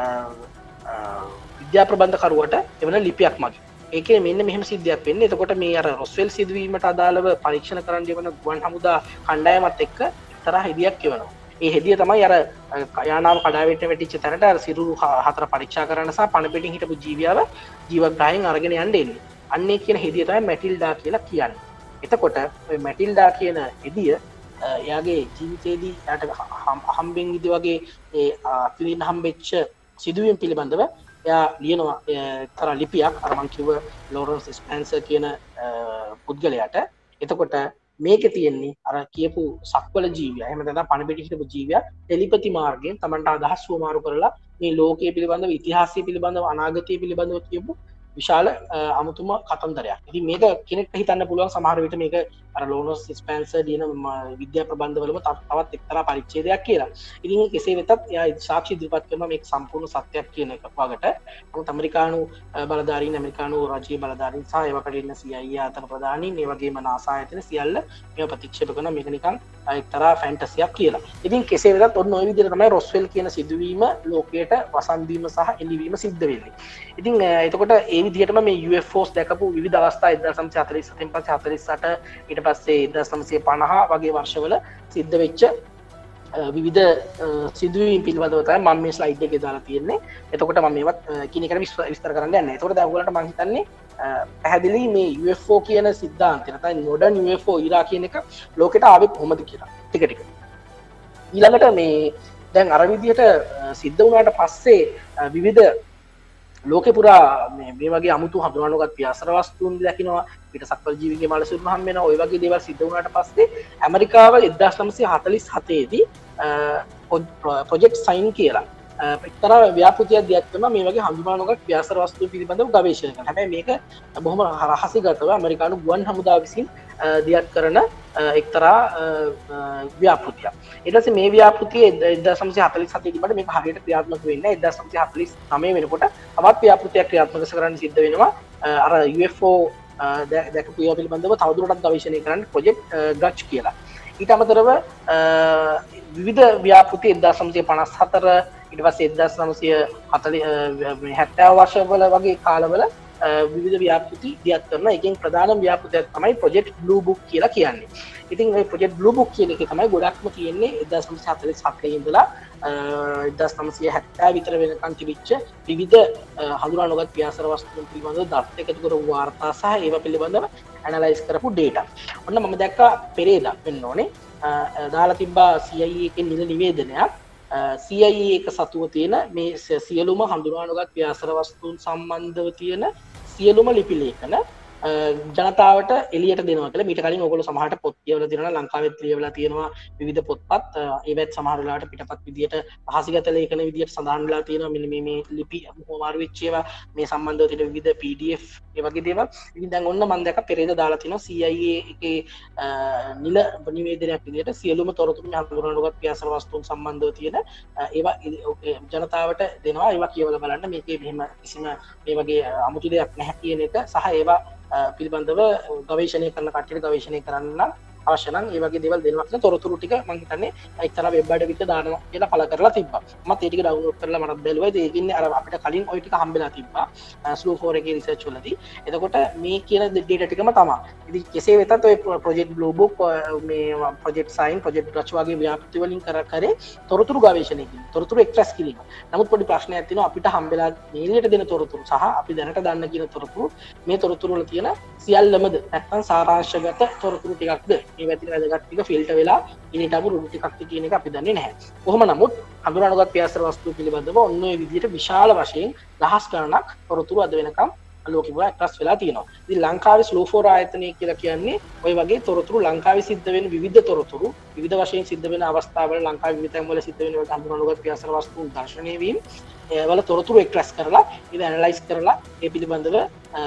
විද්‍යා ප්‍රබන්ධකරුවට එවන ලිපියක් මගින්. ඒකේ මෙන්න මෙහෙම සිද්ධියක් වෙන්නේ. එතකොට මේ අර රොස්වෙල් සිදුවීමට අදාළව පරීක්ෂණ කරන්න යවන ගුවන් හමුදා කණ්ඩායමත් එක්ක තරහ හෙදියක් කියවනවා. ඒ හෙදිය තමයි අර යානාව කඩාවැටෙන්න වැටිච්ච තැනට අර සිරුරු හතර පරීක්ෂා කරන්න සහ පණ පිටින් හිටපු ජීවියව ජීවග්‍රහයෙන් අරගෙන යන්න එන්නේ. අන්නේ කියන හෙදිය තමයි මැටිල්ඩා කියලා කියන්නේ. එතකොට ඔය මැටිල්ඩා කියන හෙදිය එයාගේ ජීවිතේදී එයාට හම්බෙන් විදි වගේ ඒ අත්විඳින්න හම්බෙච්ච සිදුවීම් පිළිබඳව එයා ලියනවා එක්තරා ලිපියක් අර මං කිව්ව ලෝරන්ස් ස්පැන්සර් කියන පුද්ගලයාට. එතකොට මේකේ තියෙන්නේ අර කියපු සක්වල ජීවියා එහෙම නැත්නම් පණ පිටි හිටපු ජීවියා ටෙලිපති මාර්ගයෙන් Tamanට අදහස් වමාරු කරලා මේ ලෝකයේ පිළිබඳව ඉතිහාසය පිළිබඳව අනාගතය පිළිබඳව කියපු විශාල අමුතුම කතන්දරයක්. ඉතින් මේක කෙනෙක්ට හිතන්න පුළුවන් සමහර විට මේක අර ලෝරන්ස් ස්පැන්සර් දින විද්‍යා ප්‍රබන්ධවලම තවත් එක්තරා පරිච්ඡේදයක් කියලා. ඉතින් කෙසේ වෙතත් එයා සාක්ෂි ඉදිරිපත් කරනවා මේක සම්පූර්ණ සත්‍යයක් කියන එක වගට. නමුත් ඇමරිකානු බලධාරීන් ඇමරිකානු රාජ්‍ය බලධාරීන් සහ ඒවකට ඉන්න සී අයි ඒ ආයතන ප්‍රධානීන් ඒ වගේම නාසා ආයතන සියල්ල මේව ප්‍රතික්ෂේප කරනවා මේක නිකන් එක්තරා ෆැන්ටසියක් කියලා. ඉතින් කෙසේ වෙතත් ඔන්න ඔය විදිහට තමයි රොස්වෙල් කියන සිදුවීම ලෝකයට වසන් දීම සහ එළිවීම සිද්ධ වෙන්නේ. ඉතින් එතකොට ඒ විදිහටම මේ යු එෆ් ඕස් දැකපු විවිධ අවස්ථා එක්දහස් නවසිය හතළිස් හතෙන් පස්සේ හතළිස් අට ඊට පස්සේ එක්දහස් නවසිය පනහ වගේ වර්ෂවල සිද්ධ වෙච්ච විවිධ සිදුවීම් පිළිබඳව තමයි මම මේ ස්ලයිඩ් එකේ දාලා තියෙන්නේ. එතකොට මම මේවත් කින එකට විස්තර කරන්න යන්නේ නැහැ. එතකොට දැන් ඔයගොල්ලන්ට මම හිතන්නේ පැහැදිලි මේ යු එෆ් ඕ කියන සිද්ධාන්තය නැත්නම් modern U F O era කියන එක ලෝකෙට ආවේ කොහොමද කියලා ටික ටික. ඊළඟට මේ දැන් අර විදිහට සිද්ධ වුණාට පස්සේ විවිධ ලෝකෙ පුරා මේ වගේ අමුතු හඳුනානගත් පියාසර වස්තුන් දකිනවා පිට සක්වල ජීවිගේ මල සිරුරු හම් වෙනවා ඔය වගේ දේවල් සිද්ධ වුණාට පස්සේ ඇමරිකාව එක්දහස් නවසිය හතළිස් හතේ දී ප්‍රොජෙක්ට් සයින් කියලා එක්තරා ව්‍යාපෘතියක් දියත් කරනවා මේ වගේ හඳුනානගත් පියාසර වස්තු පිළිබඳව ගවේෂණය කරනවා. හැබැයි මේක බොහොම රහසිගතව ඇමරිකානු ගුවන් හමුදාව විසින් දියත් කරන එක්තරා ව්‍යාපෘතියක්. ඊට පස්සේ මේ ව්‍යාපෘතිය එක්දහස් නවසිය හතළිස් හතේ දී මට මේක හරියට ක්‍රියාත්මක වෙන්නේ නැහැ. එක්දහස් නවසිය හතළිස් නවය වෙනකොට තවත් ව්‍යාපෘතියක් ක්‍රියාත්මක කරන්න සිද්ධ වෙනවා. අර යු එෆ් ඕ දැකපු ඒවා පිළිබඳව තවදුරටත් ගවේෂණය කරන්න ප්‍රොජෙක්ට් ගච් කියලා. ඊට අමතරව විවිධ ව්‍යාපෘති එක්දහස් නවසිය පනස් හතර ඊට පස්සේ එක්දහස් නවසිය හැත්තෑ වර්ෂවල වගේ කාලවල විවිධ ව්‍යාපෘති දියත් කරන එකෙන් ප්‍රධානම ව්‍යාපෘතියක් තමයි ප්‍රොජෙක්ට් බ්ලූ බුක් කියලා කියන්නේ. ඉතින් මේ ප්‍රොජෙක්ට් බ්ලූ බුක් කියන එකේ තමයි ගොඩක්ම තියෙන්නේ එක්දහස් නවසිය හතළිස් හතේ ඉඳලා එක්දහස් නවසිය හැත්තෑ විතර වෙනකන් තිබිච්ච විවිධ හඳුනා නොගත් පියාසර වස්තුන් පිළිබඳව දත් එකතු කරපු වාර්තා සහ ඒවා පිළිබඳව ඇනලයිස් කරපු ඩේටා. ඔන්න මම දැක්කා පෙරේදා වෙන්න ඕනේ දාලා තිබ්බා සී අයි ඒ එකෙන් නිල නිවේදනයක් C I A එක සතුව තියෙන මේ සියලුම හඳුනානුගත් ව්‍යාසර වස්තුන් සම්බන්ධව තියෙන සියලුම ලිපි ලේඛන ජනතාවට එළියට දෙනවා කියලා. මීට කලින් ඔයගොල්ලෝ සමහරට පොත් කියවලා තියෙනවා, ලංකාවෙත් ලියවලා තියෙනවා විවිධ පොත්පත්. ඒවත් සමහර වෙලාවට පිටපත් විදියට රහසිගත ලේඛන විදියට සඳහන් වෙලා තියෙනවා. මෙන්න මේ මේ ලිපි හොමාරු වෙච්ච ඒවා, මේ සම්බන්ධව තියෙන විවිධ P D F ඒ වගේ දේවල්. ඉතින් දැන් ඔන්න මම දැක්ක පෙරේද දාලා තියෙනවා C I A එකේ නිල නිවේදනයක් විදියට සියලුම තොරතුරු හඳුනාගත් ව්‍යාසර වස්තුන් සම්බන්ධව තියෙන ඒවා ජනතාවට දෙනවා. ඒවා කියවලා බලන්න මේකේ මෙහෙම කිසිම මේ වගේ අමුතු දෙයක් නැහැ කියන එක, සහ ඒවා පිළිබඳව ගවේෂණය කරන කට්ටියට ගවේෂණය කරන්න අවශ්‍ය නම් ඒ වගේ දේවල් දෙනවා කියන තොරතුරු ටික මම හිතන්නේ එක්තරා වෙබ් අඩවියක දානවා කියලා පළ කරලා තිබ්බා. මමත් ඒ ටික ඩවුන්ලෝඩ් කරලා මටත් බැලුවා. ඉතින් ඒකින්නේ අර අපිට කලින් ওই ටික හම්බෙලා තිබ්බා ස්ලූෆෝරා එකේ රිසර්ච් වලදී. එතකොට මේ කියන ඩේටා ටිකම තමයි. ඉතින් කෙසේ වෙතත් ඔය ප්‍රොජෙක්ට් බ්ලූ බුක් මේ ප්‍රොජෙක්ට් සයින් ප්‍රොජෙක්ට් ඩච් වගේ ව්‍යාපෘති වලින් කර කරේ තොරතුරු ගවේෂණය කිරීම. තොරතුරු එක්ස්ට්‍රැක්ට් කිරීම. නමුත් පොඩි ප්‍රශ්නයක් තියෙනවා අපිට හම්බෙලා මේලියට දෙන තොරතුරු සහ අපි දැනට දන්න කියන තොරතුරු මේ තොරතුරු වල තියෙන සියල්ලමද නැත්නම් සාරාංශගත තොරතුරු ටිකක්ද මේ වැතින වැදගත් ටික ෆිල්ටර් වෙලා ඉනිට අමු රුඩු ටිකක්ද කියන එක අපි දන්නේ නැහැ. කොහොම නමුත් හඳුනාගත් ව්‍යාසර වස්තු පිළිබඳව ඔන්න ඔය විදිහට විශාල වශයෙන් දහස් ගණනක් තොරතුරු අද වෙනකම් ලෝකෙ පුරා එක්ස්ට්‍රැක්ට් වෙලා තියෙනවා. ඉතින් ලංකාවේ ස්ලූෆෝරා ආයතනය කියලා කියන්නේ ඔය වගේ තොරතුරු ලංකාවේ සිද්ධ වෙන විවිධ තොරතුරු විවිධ වශයෙන් සිද්ධ වෙන අවස්ථාවල ලංකාවේ විවිධ තැන්වල සිද්ධ වෙන හඳුනාගත් ව්‍යාසර වස්තුන් දර්ශනය වීම ඒවල තොරතුරු එක්ස්ට්‍රැක්ට් කරලා ඒක ඇනලයිස් කරලා ඒ පිළිබඳව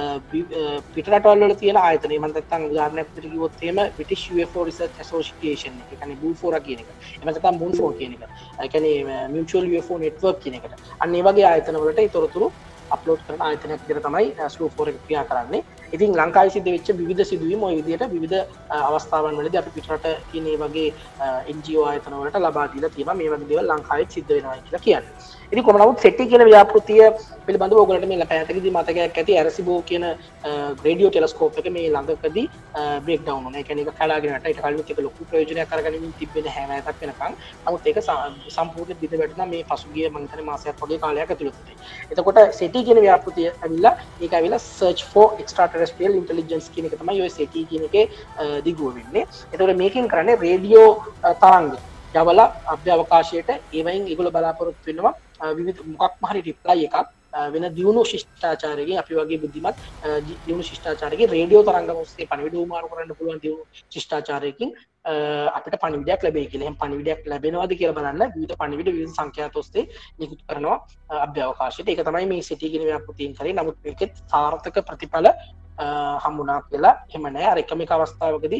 පිට රටවල් වල තියෙන ආයතන මම නැත්තම් උදාහරණයක් විදිහට කිව්වොත් එහෙම British U F O Research Association එක. ඒ කියන්නේ BCUOA කියන එක. එහෙම නැත්නම් MUFON කියන එක. ඒ කියන්නේ Mutual U F O Network කියන එකට. අන්න ඒ වගේ ආයතන වලට ඒ තොරතුරු අප්ලෝඩ් කරන ආයතනයක් විදිහට තමයි ස්ලූෆෝරා එක ක්‍රියා කරන්නේ. ඉතින් ලංකාවේ සිද්ධ වෙච්ච විවිධ සිදුවීම් ওই විදිහට විවිධ අවස්ථාවන් වලදී අපි පිටරට කියන මේ වගේ N G O ආයතන වලට ලබා දීලා තියෙනවා. මේ වගේ දේවල් ලංකාවේ සිද්ධ වෙනවා කියලා කියන්නේ. ඉතින් කොහොම නමුත් සෙටි කියන ව්‍යාපෘතිය පිළිබඳව ඔයගොල්ලන්ට මේ පැහැදිලි මතකයක් ඇති ඇරසිබෝ කියන රේඩියෝ ටෙලස්කෝප් එක මේ ළඟකදී බ්‍රේක් ඩවුන් වුණා. ඒ කියන්නේ ඒක කඩාගෙන යනට ඊට කලින් එක ලොකු ප්‍රයෝජනයක් අරගෙන තිබෙන්නේ නැහැ නැතක් වෙනකන්. නමුත් ඒක සම්පූර්ණ දිද වැටුණා මේ පසුගිය මම හිතන්නේ මාසයක් වගේ කාලයක් ඇතුළතදී. එතකොට සෙටි කියන ව්‍යාපෘතිය ඇවිල්ලා ඒක ඇවිල්ලා search for extraterrestrial intelligence කියන එක තමයි ඔය සෙටි කියන එකේ දිගුව වෙන්නේ. එතකොට මේකෙන් කරන්නේ රේඩියෝ තරංග යවලා අභ්‍යවකාශයට ඒවයින් ඒගොල්ලෝ බලාපොරොත්තු වෙනවා විවිධ මොකක්ම හරි රිප්ලයි එකක් වෙන දියුණු ශිෂ්ටාචාරයකින් අපි වගේ බුද්ධිමත් දියුණු ශිෂ්ටාචාරයකින් රේඩියෝ තරංග ඔස්සේ පණිවිඩ උමාරු කරන්න පුළුවන් දියුණු ශිෂ්ටාචාරයකින් අපිට පණිවිඩයක් ලැබෙයි කියලා. එහෙනම් පණිවිඩයක් ලැබෙනවද කියලා බලන්න විවිධ පණිවිඩ විවිධ සංඛ්‍යාත ඔස්සේ නිකුත් කරනවා අභ්‍යවකාශයට. ඒක තමයි මේ සිටි කියන ව්‍යාපෘතියෙන් කරේ. නමුත් මේකෙත් සාර්ථක ප්‍රතිඵල හම්බුණා කියලා එහෙම නැහැ. අර එකම එක අවස්ථාවකදී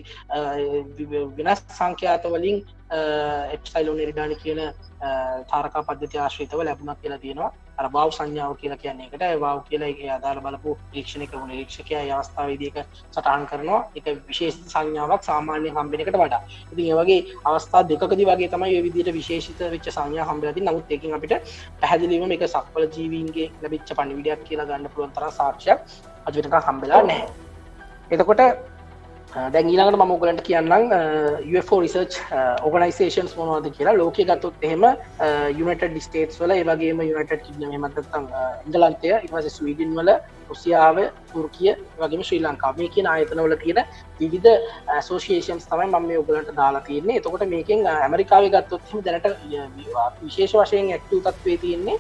විනාශ සංඛ්‍යාත වලින් එප්සයිලෝන් එරිඩානි කියන තාරකා පද්ධතිය ආශ්‍රිතව ලැබුණා කියලා තියෙනවා. අර වාව් සංඥාව කියලා කියන්නේ ඒකට. ඒ වාව් කියලා ඒ ආදාළ බලපු නිරීක්ෂණය කරන නිරීක්ෂකයා ඒ අවස්ථාවේදී ඒක සටහන් කරනවා. ඒක විශේෂිත සංඥාවක් සාමාන්‍ය හම්බෙන එකට වඩා. ඉතින් ඒ වගේ අවස්ථා දෙකකදී වගේ තමයි මේ විදිහට විශේෂිත වෙච්ච සංඥා හම්බෙලා තියෙන්නේ. නමුත් ඒකෙන් අපිට පැහැදිලිවම මේක සක්වල ජීවීන්ගේ ලැබිච්ච පණිවිඩයක් කියලා ගන්න පුළුවන් තරම් සාක්ෂියක් අද වෙනකන් හම්බෙලා නැහැ. එතකොට දැන් ඊළඟට මම ඔයගලන්ට කියන්නම් U F O research organizations මොනවද කියලා. ලෝකයේ ගත්තොත් එහෙම United States වල ඒ වගේම United Kingdom එහෙම නැත්නම් එංගලන්තය, ඊට පස්සේ ස්වීඩන් වල, රුසියාව, තුර්කිය, ඒ වගේම ශ්‍රී ලංකාව මේ කියන ආයතන වල තියෙන විවිධ associations තමයි මම මේ ඔයගලන්ට දාලා තියෙන්නේ. එතකොට මේකෙන් ඇමරිකාවේ ගත්තොත් එහෙම දැනට විශේෂ වශයෙන් ඇක්ටිව් තත්ත්වයේ තියෙන්නේ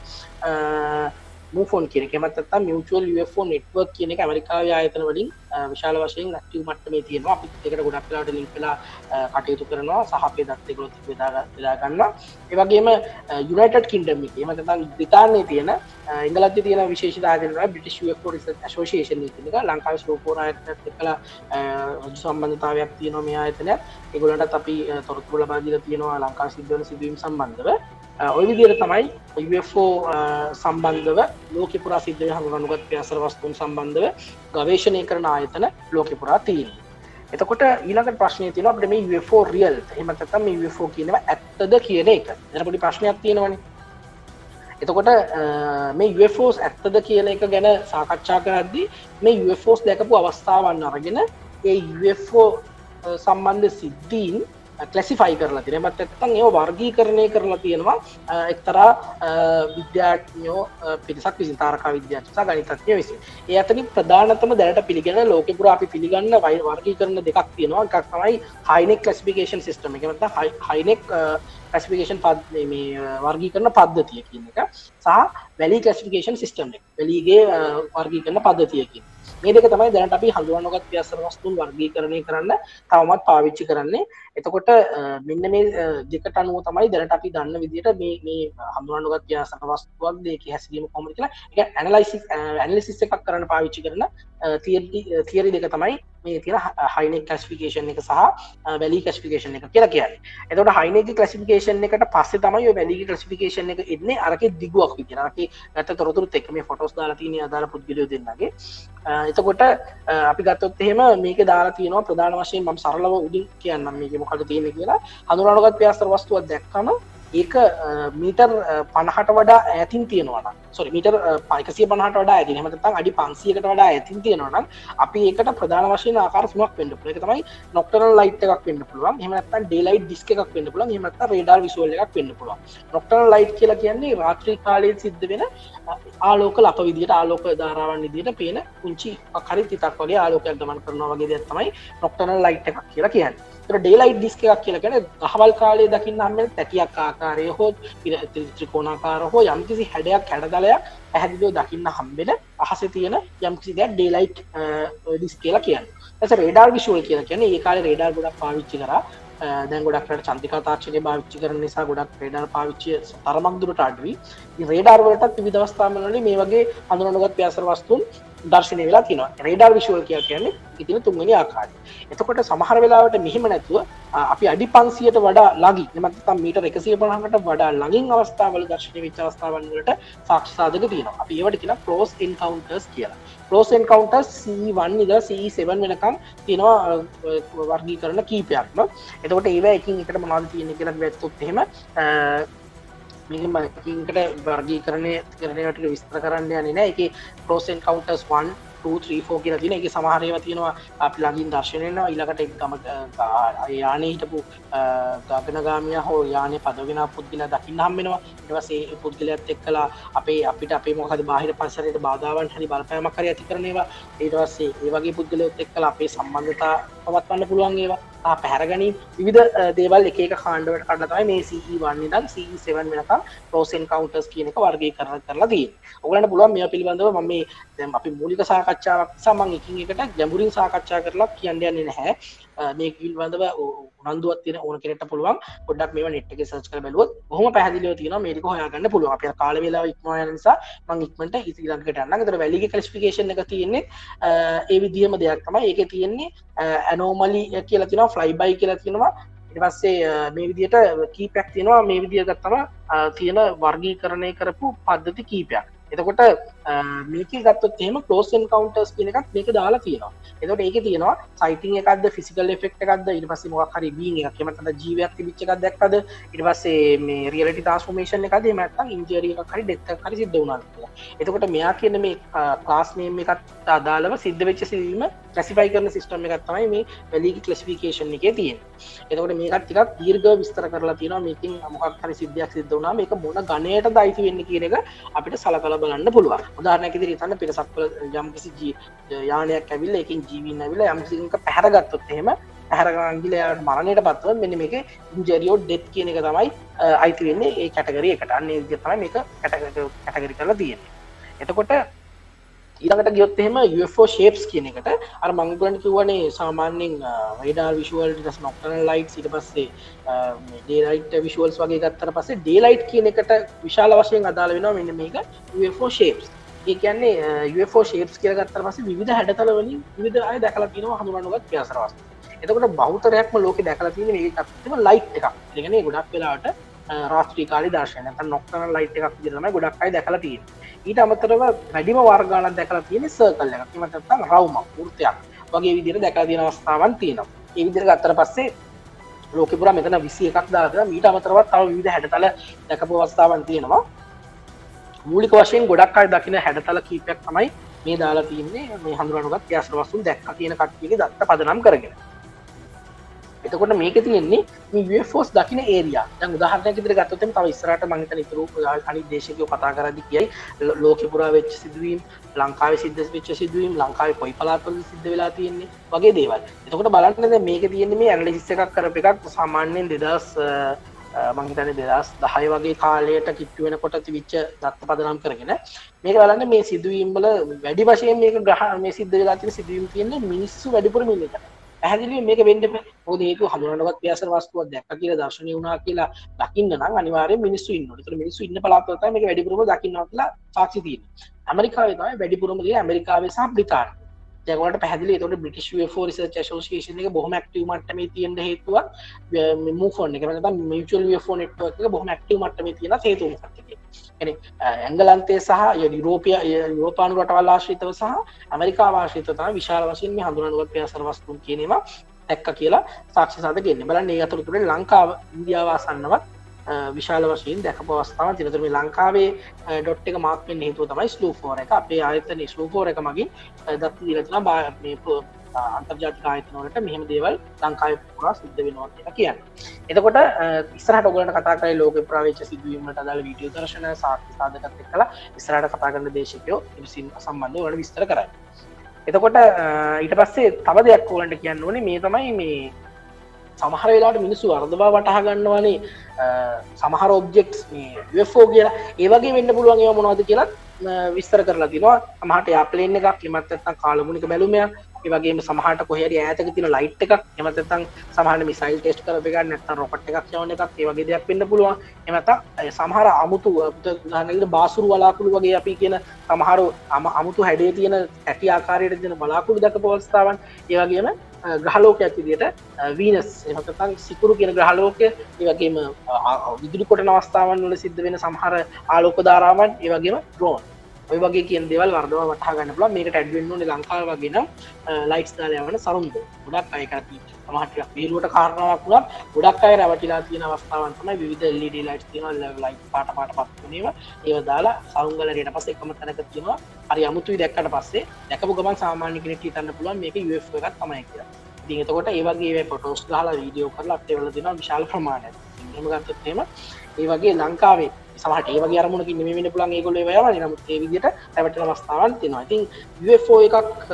MUFON කියන එක. එමත් නැත්නම් Mutual U F O Network කියන එක ඇමරිකාවේ ආයතන වලින් විශාල වශයෙන් ඇක්ටිව් මට්ටමේ තියෙනවා. අපිත් ඒකට ගොඩක් වෙලාවට ලින්ක් වෙලා කටයුතු කරනවා. සහ අපේ දත් ඒගොල්ලොත් බෙදා බෙදා ගන්නවා. ඒ වගේම United Kingdom එකේ එමත් නැත්නම් බ්‍රිතාන්‍යයේ තියෙන එංගලන්තයේ තියෙන විශේෂිත ආයතන වල British U F O Research Association කියන එක ලංකාවේ ස්ලූෆෝරා ආයතනයත් එක්කලා සම්බන්ධතාවයක් තියෙනවා මේ ආයතනයත්. ඒගොල්ලන්ටත් අපි තොරතුරු ලබා දීලා තියෙනවා ලංකාවේ සිද්ධ වෙන සිදුවීම් සම්බන්ධව. ඔය විදිහට තමයි U F O සම්බන්ධව ලෝකෙ පුරා සිද්ධ වෙන හඳුනාගත් ව්‍යාසර වස්තුන් සම්බන්ධව ගවේෂණය කරන ආයතන ලෝකෙ පුරා තියෙනවා. එතකොට ඊළඟට ප්‍රශ්නේ තියෙනවා අපිට මේ U F O real එහෙම නැත්නම් මේ U F O කියනවා ඇත්තද කියන එක. එතන පොඩි ප්‍රශ්නයක් තියෙනවනේ. එතකොට මේ U F Os ඇත්තද කියන එක ගැන සාකච්ඡා කරද්දී මේ U F Os දැකපු අවස්ථාවන් අරගෙන ඒ U F O සම්බන්ධ සිද්ධීන් ක්ලැසිෆයි කරලා තියෙනවා. එමත් නැත්නම් ඒව වර්ගීකරණය කරලා තියෙනවා එක්තරා විද්‍යාඥයෝ පිරිසක් විසින්, තාරකා විද්‍යාඥයෝ සහ ගණිතඥයෝ විසින්. ඒ අතරින් ප්‍රධානතම දැනට පිළිගන්න ලෝකෙ පුරා අපි පිළිගන්න වර්ගීකරණ දෙකක් තියෙනවා. එකක් තමයි හයිනෙක් ක්ලැසිෆිකේෂන් සිස්ටම් එක. නැත්නම් හයිනෙක් ක්ලැසිෆිකේෂන් පද්ධතිය, මේ වර්ගීකරණ පද්ධතිය කියන එක, සහ වැලි ක්ලැසිෆිකේෂන් සිස්ටම් එක, වැලිගේ වර්ගීකරණ පද්ධතිය කියන එක. මේ දෙක තමයි දැනට අපි හඳුනාගත් ව්‍යවස්ථ වස්තුන් වර්ගීකරණය කරන්න තවමත් පාවිච්චි කරන්නේ. එතකොට මෙන්න මේ දෙකට අනුව තමයි දැනට අපි දන්න විදිහට මේ මේ හඳුනාගත් ව්‍යවස්ථ වස්තුවක් දෙකේ හැසිරීම කොහොමද කියලා ඒක ඇනලයිසිස් ඇනලිසිස් එකක් කරන්න පාවිච්චි කරන තියරි තියරි දෙක තමයි මේ තියෙන හයිනෙක් ක්ලැසිෆිකේෂන් එක සහ වැලි ක්ලැසිෆිකේෂන් එක කියලා කියන්නේ. එතකොට හයිනෙක් ක්ලැසිෆිකේෂන් එකට පස්සේ තමයි ඔය වැලි ක්ලැසිෆිකේෂන් එක එන්නේ. අරකේ දිගුවක් විදියට. අරකේ ගත තොරතුරුත් එක්ක මේ ෆොටෝස් දාලා තියෙන අදාළ පුද්ගලයෝ දෙන්නගේ. එතකොට අපි ගත්තොත් එහෙම මේකේ දාලා තියෙනවා ප්‍රධාන වශයෙන් මම සරලව උඩින් කියන්නම් මේකේ මොකද තියෙන්නේ කියලා. හඳුනාගත් ව්‍යවස්ථ වස්තුවක් දැක්කම ඒක මීටර් පනහට වඩා ඈතින් තියෙනවා නම්, සෝරි මීටර් එකසිය පනහට වඩා ඈතින්, එහෙම නැත්නම් අඩි පන්සීයකට වඩා ඈතින් තියෙනවා නම් අපි ඒකට ප්‍රධාන වශයෙන් ආකාර තුනක් වෙන්න පුළුවන්. ඒක තමයි නොක්ටර්නල් ලයිට් එකක් වෙන්න පුළුවන්, එහෙම නැත්නම් ඩේ ලයිට් ඩිස්ක් එකක් වෙන්න පුළුවන්, එහෙම නැත්නම් රේඩාර් විෂුවල් එකක් වෙන්න පුළුවන්. නොක්ටර්නල් ලයිට් කියලා කියන්නේ රාත්‍රී කාලයේ සිද්ධ වෙන ආලෝක ලප විදියට, ආලෝක ධාරාවන් විදියට පේන පුංචි හරි තිතක් වගේ ආලෝකයක් ගමන් කරනවා වගේ දෙයක් තමයි නොක්ටර්නල් ලයිට් එකක් කියලා කියන්නේ. ඒතර ඩේ ලයිට් ඩිස්ක් එකක් කියලා කියන්නේ දහවල් කාලයේ දකින්න හම්බෙන තැටියක් ආකාරයේ හෝ ත්‍රිකෝණාකාර හෝ යම්කිසි හැඩයක් හැඩතලයක් පැහැදිලිව දකින්න හම්බෙන අහසේ තියෙන යම්කිසි දෙයක් ඩේ ලයිට් ඩිස්ක් කියලා කියන්නේ. ඊට රේඩාර් විෂුවල් කියලා කියන්නේ ඒ කාලේ රේඩාර් ගොඩක් පාවිච්චි කරා. දැන් ගොඩක් රට චන්ද්‍රිකා තාක්ෂණය පාවිච්චි කරන නිසා ගොඩක් රේඩාර් පාවිච්චිය තරමක් දුරට අඩුයි. ඉතින් රේඩාර් වලටත් විවිධ අවස්ථාවලදී මේ වගේ හඳුනාගත් ව්‍යවස්ථ වස්තුන් දර්ශනය වෙලා තියෙනවා. රේඩාර් විෂුවල් කියලා කියන්නේ ඉතින් තුන්වෙනි ආකාරය. එතකොට සමහර වෙලාවට මෙහිම නැතුව අපි අඩි පන්සීයට වඩා ළඟින්, එහෙම නැත්නම් මීටර් එකසිය පනහකට වඩා ළඟින් අවස්ථාවල දර්ශනය වෙච්ච අවස්ථාවන් වලට සාක්ෂි සාධක තියෙනවා. අපි ඒවට කියනවා ක්ලෝස් එන්කවුන්ටර්ස් කියලා. ක්ලෝස් එන්කවුන්ටර්ස් සී වන් ඉඳලා සී සෙවන් වෙනකම් තියෙනවා වර්ගීකරණ කීපයක්ම. එතකොට ඒවා එකින් එකට මොනවද තියෙන්නේ කියලා ගත්තොත් එහෙම මේක එකින් එකට වර්ගීකරණය කරනවට විස්තර කරන්න යන්නේ නැහැ. ඒකේ close encounters one two three four කියලා තියෙනවා. ඒකේ සමහර ඒවා තියෙනවා අපි ළඟින් දර්ශනය වෙනවා. ඊළඟට ඒක ගම යානේ හිටපු ගගනගාමියා හෝ යානේ පදවගෙන පුද්ගලයා දකින්න හම් වෙනවා. ඊට පස්සේ ඒ පුද්ගලයාත් එක්කලා අපේ අපිට අපේ මොකද බාහිර පරිසරයට බාධාවන් හරි බලපෑමක් හරි ඇති කරන ඒවා. ඊට පස්සේ ඒ වගේ පුද්ගලයොත් එක්කලා අපේ සම්බන්ධතා පවත්වන්න පුළුවන් ඒවා. තා පැහැර ගැනීම විවිධ දේවල් එක එක කාණ්ඩවලට කඩලා තමයි මේ සී one ඉඳන් සී seven වෙනකම් ක්ලෝස් එන්කවුන්ටර්ස් කියන එක වර්ගීකරණය කරලා තියෙන්නේ. ඔයගලන්ට පුළුවන් මේවා පිළිබඳව මම මේ දැන් අපි මූලික සාකච්ඡාවක් නිසා මම එකින් එකට ගැඹුරින් සාකච්ඡා කරලා කියන්න යන්නේ නැහැ. මේ පිළිබඳව උනන්දුවක් තියෙන ඕන කෙනෙක්ට පුළුවන් පොඩ්ඩක් මේවා නෙට් එකේ සර්ච් කරලා බලුවොත් බොහොම පැහැදිලිව තියෙනවා මේ ටික හොයාගන්න පුළුවන්. අපි අර කාල වේලාව ඉක්මවා යන නිසා මම ඉක්මනට ඊළඟට යන්නම්. ඒතර වැලිගේ ක්ලැසිෆිකේෂන් එක තියෙන්නේ ඒ විදිහම දෙයක් තමයි. ඒකේ තියෙන්නේ ඇනෝමලි කියලා තියෙනවා, ෆ්ලයි බයි කියලා තියෙනවා. ඊට පස්සේ මේ විදිහට කීපයක් තියෙනවා. මේ විදිහට ගත්තම තියෙන වර්ගීකරණය කරපු පද්ධති කීපයක්. එතකොට මේකේ ගත්තොත් එහෙම ක්ලෝස් එන්කවුන්ටර්ස් කියන එකක් මේක දාලා තියෙනවා. එතකොට ඒකේ තියෙනවා සයිටින් එකක්ද, ෆිසිකල් එෆෙක්ට් එකක්ද, ඊට පස්සේ මොකක් හරි බීන් එකක්, එහෙම නැත්නම් ජීවයක් තිබිච්ච එකක් දැක්කද, ඊට පස්සේ මේ රියැලිටි ට්‍රාන්ස්ෆෝමේෂන් එකක්ද, එහෙම නැත්නම් ඉන්ජරි එකක් හරි ඩෙත් එකක් හරි සිද්ධ වුණාද කියලා. එතකොට මෙයා කියන මේ ක්ලාස් නේම් එකත් අදාළව සිද්ධ වෙච්ච සිදුවීම ක්ලැසිෆයි කරන සිස්ටම් එකක් තමයි මේ වැලිගේ ක්ලැසිෆිකේෂන් එකේ තියෙන්නේ. එතකොට මේකත් ටිකක් දීර්ඝව විස්තර කරලා තියෙනවා. මේකෙන් මොකක් හරි සිද්ධියක් සිද්ධ වුණා මේක මොන ගණයටද අයිති වෙන්නේ කියන එක අපිට සලකලා බලන්න පුළුවන්. උදාහරණයක් විදිහට හිතන්න පිටසක් වල යම්කිසි යානයක් ඇවිල්ලා ඒකෙන් ජීවීන් ඇවිල්ලා යම්කිසි එකක පැහැර ගත්තොත් එහෙම පැහැර ගන්න ගිහලා යාට මරණයට පත්වුවොත් මෙන්න මේකේ ඉන්ජරි ඔර් ඩෙත් කියන එක තමයි අයිති වෙන්නේ ඒ කැටගරි එකට. අන්න ඒ විදිහට තමයි මේක කැටගරි කැටගරි කරලා තියෙන්නේ. එතකොට ඊළඟට ගියොත් එහෙම U F O shapes කියන එකට අර මම ඔයගලන්ට කිව්වනේ සාමාන්‍යයෙන් radar visual ඊට පස්සේ nocturnal lights ඊට පස්සේ මේ day light visuals වගේ ගත්තට පස්සේ day light කියන එකට විශාල වශයෙන් අදාළ වෙනවා මෙන්න මේක U F O shapes. ඒ කියන්නේ U F O shapes කියලා ගත්තට පස්සේ විවිධ හැඩතල වලින් විවිධ අය දැකලා තියෙනවා හඳුනනගත් ව්‍යාසර වස්තු. එතකොට බහුතරයක්ම ලෝකේ දැකලා තියෙන මේක ඇත්තටම light එකක්. ඒ කියන්නේ ගොඩක් වෙලාවට රාත්‍රී කාලේ දර්ශනය නැත්නම් nocturnal light එකක් විදිහට තමයි ගොඩක් අය දැකලා තියෙන්නේ. ඊට අමතරව වැඩිම වර්ග ගණනක් දැකලා තියෙන්නේ සර්කල් එකක්. එහෙම නැත්නම් රවුමක්, වෘත්තයක් වගේ විදිහට දැකලා තියෙන අවස්ථාවන් තියෙනවා. ඒ විදිහට ගත්තට පස්සේ ලෝකෙ පුරා මෙතන විසි එකක් දාලා තියෙනවා. ඊට අමතරව තව විවිධ හැඩතල දැකපු අවස්ථාවන් තියෙනවා. මූලික වශයෙන් ගොඩක් අය දකින හැඩතල කීපයක් තමයි මේ දාලා තියෙන්නේ මේ හඳුනාගත් ව්‍යාසර වස්තුන් දැක්කා කියන කට්ටියගේ දත්ත පදනම් කරගෙන. එතකොට මේකේ තියෙන්නේ මේ U F Os දකින්න ඒරියා. දැන් උදාහරණයක් විදිහට ගත්තොත් එimhe තව ඉස්සරහට මම හිතන ඉතුරු අනිත් දේශිකයෝ කතා කරද්දී කියයි ලෝකෙ පුරා වෙච්ච සිදුවීම්, ලංකාවේ සිද්ධ වෙච්ච සිදුවීම්, ලංකාවේ කොයි පළාත්වලද සිද්ධ වෙලා තියෙන්නේ වගේ දේවල්. එතකොට බලන්න දැන් මේකේ තියෙන්නේ මේ ඇනලිසිස් එකක් කරපු එකක් සාමාන්‍යයෙන් දෙදහස් මම හිතන්නේ දෙදහස් දහය වගේ කාලයට කිට්ටු වෙනකොට තිබිච්ච දත්ත පදනම් කරගෙන මේක බලන්න මේ සිදුවීම් වල වැඩි වශයෙන් මේක ග්‍රහ මේ සිද්ධ වෙලා තියෙන සිදුවීම් තියෙන්නේ මිනිස්සු වැඩිපුර ඉන්න එක. පැහැදිලිව මේක වෙන්න බෑ. මොකද හේතුව හඳුනනවත් ව්‍යාසර වස්තුවක් දැක්ක කියලා දර්ශනීය වුණා කියලා දකින්න නම් අනිවාර්යෙන් මිනිස්සු ඉන්න ඕනේ. ඒතර මිනිස්සු ඉන්න පළාත්වල තමයි මේක වැඩිපුරම දකින්නවා කියලා සාක්ෂි තියෙනවා. ඇමරිකාවේ තමයි වැඩිපුරම දේ ඇමරිකාවේ සහ බ්‍රිතාන්‍යයේ. දැන් ඔයාලට පැහැදිලි ඒතකොට British U F O research association එක බොහොම ඇක්ටිව් මට්ටමේ තියෙන හේතුවක් මේ මූෆෝන් එක නැත්නම් mutual U F O network එක බොහොම ඇක්ටිව් මට්ටමේ තියෙන හේතුව මොකක්ද කියන්නේ. එංගලන්තයේ සහ යුරෝපීය යුරෝපානු රටවල් ආශ්‍රිතව සහ ඇමරිකාව ආශ්‍රිතව තමයි විශාල වශයෙන් මේ හඳුනනවත් ව්‍යාසර වස්තුන් කියන ඒවා දැක්ක කියලා සාක්ෂි සාධක ගෙන්නේ. බලන්න මේ අතරතුරේ ලංකාව ඉන්දියාව ආසන්නවත් විශාල වශයෙන් දැකපු අවස්ථාවක් තියෙනවා. මේ ලංකාවේ ඩොට් එක මාක් වෙන්න හේතුව තමයි ස්ලූෆෝරා එක. අපේ ආයතනයේ ස්ලූෆෝරා එක මගින් දත් දීලා තියෙනවා මේ අන්තර්ජාතික ආයතන වලට මෙහෙම දේවල් ලංකාවේ පුරා සිද්ධ වෙනවා කියලා කියන්නේ. එතකොට ඉස්සරහට ඔයගොල්ලන්ට කතා කරේ ලෝකෙ පුරා වෙච්ච සිදුවීම් වලට අදාළ වීඩියෝ දර්ශන සාක්ෂි සාධකත් එක්කලා ඉස්සරහට කතා කරන දේශකයෝ ඉතින් සම්බන්ධව ඔයාලට විස්තර කරයි. එතකොට ඊට පස්සේ තව දෙයක් ඔයගොල්ලන්ට කියන්න ඕනේ මේ තමයි මේ සමහර වෙලාවට මිනිස්සු අර්ධවා වටහා ගන්නවානේ සමහර ඔබ්ජෙක්ට්ස් මේ U F O කියලා ඒ වගේ වෙන්න පුළුවන් ඒවා මොනවද කියලා විස්තර කරලා තිනවා. සමහරට යාප්ලේන් එකක් එමත් නැත්නම් කාලමුණික බැලුමයක් ඒ වගේම සමහරට කොහේ හරි ඈතක තියෙන ලයිට් එකක් එමත් නැත්නම් සමහරට මිසයිල් ටෙස්ට් කරපු එකක් නැත්නම් රොකට් එකක් යවන එකක් ඒ වගේ දෙයක් වෙන්න පුළුවන්. එහෙම නැත්නම් සමහර අමුතු උදාහරණයකට බාසුරු වලාකුළු වගේ අපි කියන සමහර අමුතු හැඩේ තියෙන ඇටි ආකාරයට තියෙන බලාකුළු දක්වපු අවස්ථාවන් ඒ වගේම ග්‍රහලෝකයක් විදියට වීනස් එහෙම නැත්නම් සිකුරු කියන ග්‍රහලෝකය ඒ වගේම විදුලි කොටන අවස්ථාවන් වල සිද්ධ වෙන සමහර ආලෝක ධාරාවන් ඒ වගේම ඩ්‍රෝන් ඔය වගේ කියන දේවල් වර්ධව වටහා ගන්න පුළුවන්. මේකට ඇඩ් වෙන්න ඕනේ ලංකාව වගේ නම් ලයිට්ස් දාලා යවන සරුංග. ගොඩක් අය කරත් සමහර ටිකක් වීරුවට කාරණාවක් වුණත් ගොඩක් අය රැවටිලා තියෙන අවස්ථාවන් තමයි විවිධ L E D ලයිට්ස් තියෙනවා ලයිට් පාට පාට පත් වෙනේවා. ඒව දාලා සරුංගල ඊට පස්සේ එකම තැනක තියෙනවා. හරි අමුතුයි දැක්කට පස්සේ දැකපු ගමන් සාමාන්‍ය කෙනෙක්ට හිතන්න පුළුවන් මේක U F O එකක් තමයි කියලා. ඉතින් එතකොට ඒ වගේ ඒවා ෆොටෝස් ගහලා වීඩියෝ කරලා අපිට වල දෙනවා විශාල ප්‍රමාණයක්. එහෙම ගත්තොත් එහෙම ඒ වගේ ලංකාවේ සමහරට ඒ වගේ අරමුණකින් නෙමෙයි වෙන්න පුළුවන් ඒගොල්ලෝ ඒව යවන්නේ. නමුත් ඒ විදිහට රැවටෙන අවස්ථාවක් තියෙනවා. ඉතින් U F O එකක්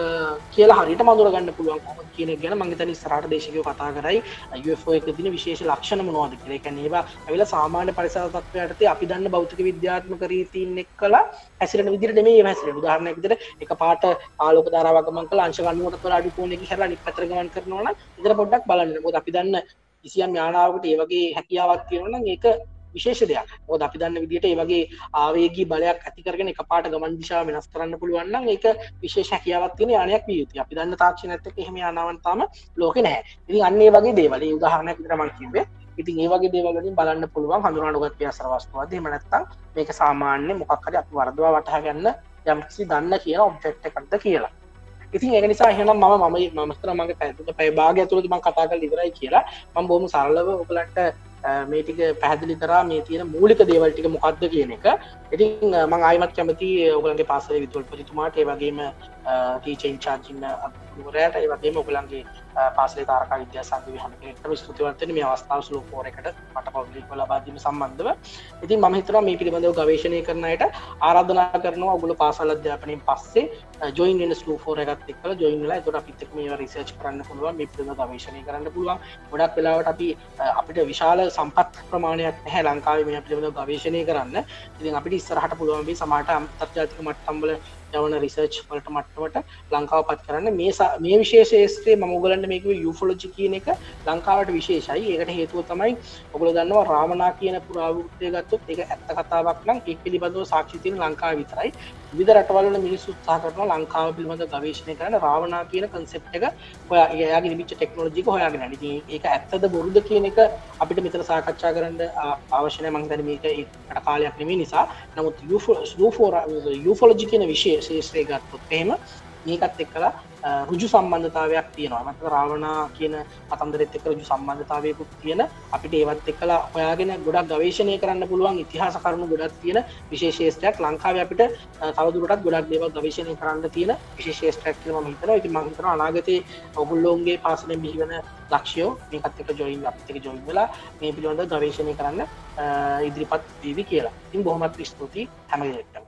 කියලා හරියටම අඳුර ගන්න පුළුවන් කොහොමද කියන එක ගැන මම හිතන්නේ ඉස්සරහට දේශිකයෝ කතා කරයි. U F O එකේ තියෙන විශේෂ ලක්ෂණ මොනවද කියලා. ඒ කියන්නේ ඒවා ඇවිල්ලා සාමාන්‍ය පරිසර තත්ත්වයට අපි දන්න භෞතික විද්‍යාත්මක රීතීන් එක්කලා හැසිරෙන විදිහට නෙමෙයි ඒවා හැසිරෙන්නේ. උදාහරණයක් විදිහට එක පාට ආලෝක ධාරාවක් ගමන් කළා අංශ අනූවකට වඩා අඩු කෝණයකින් හැරලා අනිත් පැත්තට ගමන් කරනවා නම් ඉතින් පොඩ්ඩක් බලන්න. මොකද අපි දන්න කිසියම් යානාවකට ඒ වගේ හැකියාවක් තියෙනවා නම් ඒක විශේෂ දෙයක්. මොකද අපි දන්න විදිහට ඒ වගේ ආවේගී බලයක් ඇති කරගෙන එකපාරට ගමන් දිශාව වෙනස් කරන්න පුළුවන් නම් ඒක විශේෂ හැකියාවක් තියෙන යානයක් විය යුතුයි. අපි දන්න තාක්ෂණයත් එක්ක එහෙම යානාවන් තාම ලෝකේ නැහැ. ඉතින් අන්න ඒ වගේ දේවල්. ඒ උදාහරණයක් විතර මම කිව්වේ. ඉතින් ඒ වගේ දේවල් වලින් බලන්න පුළුවන් හඳුනා නොගත් ව්‍යාසර වස්තුවක්ද එහෙම නැත්නම් මේක සාමාන්‍ය මොකක් හරි අපි වර්ධවා වටහා ගන්න යම්කිසි දන්න කියන ඔබ්ජෙක්ට් එකක්ද කියලා. ඉතින් ඒක නිසා එහෙනම් මම මම මම හිතනවා මගේ පැය තුන පැය භාගය ඇතුළත මම කතා කරලා ඉවරයි කියලා. මම බොහොම සරලව ඔයගලන්ට මේ ටික පැහැදිලි කරා මේ තියෙන මූලික දේවල් ටික මොකක්ද කියන එක. ඉතින් මම ආයිමත් කැමතියි ඔයගලන්ගේ පාසලේ විදුහල්පතිතුමාට ඒ වගේම ටීචර් ඉන්චාර්ජ් ඉන්න අධ්‍යක්ෂකවරයාට ඒ වගේම ඔයගලන්ගේ පාසලේ තාරකා විද්‍යා සංගමයේ හැම කෙනෙක්ටම ස්තුතිවන්ත වෙන්න මේ අවස්ථාව ස්ලූෆෝරා එකට මට පබ්ලික්ව ලබා දීම සම්බන්ධව. ඉතින් මම හිතනවා මේ පිළිබඳව ගවේෂණය කරන අයට ආරාධනා කරනවා ඔයගොල්ලෝ පාසල් අධ්‍යාපනයෙන් පස්සේ ජොයින් වෙන ස්ලූෆෝරා එකත් එක්කලා ජොයින් වෙලා ඒකට අපිත් එක්ක මේවා රිසර්ච් කරන්න පුළුවන් මේ පිළිබඳව ගවේෂණය කරන්න පුළුවන්. ගොඩක් වෙලාවට අපි අපිට විශාල සම්පත් ප්‍රමාණයක් නැහැ ලංකාවේ මේ පිළිබඳව ගවේෂණය කරන්න. ඉතින් අපිට ඉස්සරහට පුළුවන් වෙයි සමහරට අන්තර්ජාතික මට්ටම් වල යවන රිසර්ච් වලට මට්ටමට ලංකාවපත් කරන්න. මේ මේ විශේෂ ශාස්ත්‍රයේ මම ඔයගලන්ට මේක යූෆොලොජි කියන එක ලංකාවට විශේෂයි. ඒකට හේතුව තමයි ඔයගොල්ලෝ දන්නවා රාමනා කියන පුරාවෘත්තය ගත්තොත් ඒක ඇත්ත කතාවක් නම් ඒක පිළිබඳව සාක්ෂි තියෙන ලංකාවේ විතරයි. විවිධ රටවල් වල මිනිස්සු උත්සාහ කරනවා ලංකාව පිළිබඳව ගවේෂණය කරන්න රාමනා කියන concept එක හොයා එයාගේ නිමිච්ච ටෙක්නොලොජි එක හොයාගෙන යන්න. ඉතින් ඒක ඇත්තද බොරුද කියන එක අපිට මෙතන සාකච්ඡා කරන්න අවශ්‍ය නැහැ. මම හිතන්නේ මේක ඒකට කාලයක් නෙමෙයි නිසා. නමුත් යූෆොලොජි කියන විෂය ශාස්ත්‍රය ගත්තොත් එහෙම මේකත් එක්කලා රුජු සම්බන්ධතාවයක් තියෙනවා. මත රාවණා කියන කතන්දරෙත් එක්ක රුජු සම්බන්ධතාවයකුත් තියෙන අපිට ඒවත් එක්කලා හොයාගෙන ගොඩක් ගවේෂණය කරන්න පුළුවන් ඉතිහාස කරුණු ගොඩක් තියෙන විශේෂ ශේෂ්ත්‍රයක් ලංකාවේ අපිට තවදුරටත් ගොඩක් දේවල් ගවේෂණය කරන්න තියෙන විශේෂ ශේෂ්ත්‍රයක් කියලා මම හිතනවා. ඉතින් මම හිතනවා අනාගතයේ ඔයගොල්ලෝගේ පාසලෙන් බිහිවන ලක්ෂ්‍යෝ මේකත් එක්ක ජොයින් අපිත් එක්ක ජොයින් වෙලා මේ පිළිබඳව ගවේෂණය කරන්න ඉදිරිපත් වේවි කියලා. ඉතින් බොහොමත් ස්තුතියි හැම කෙනෙක්ටම.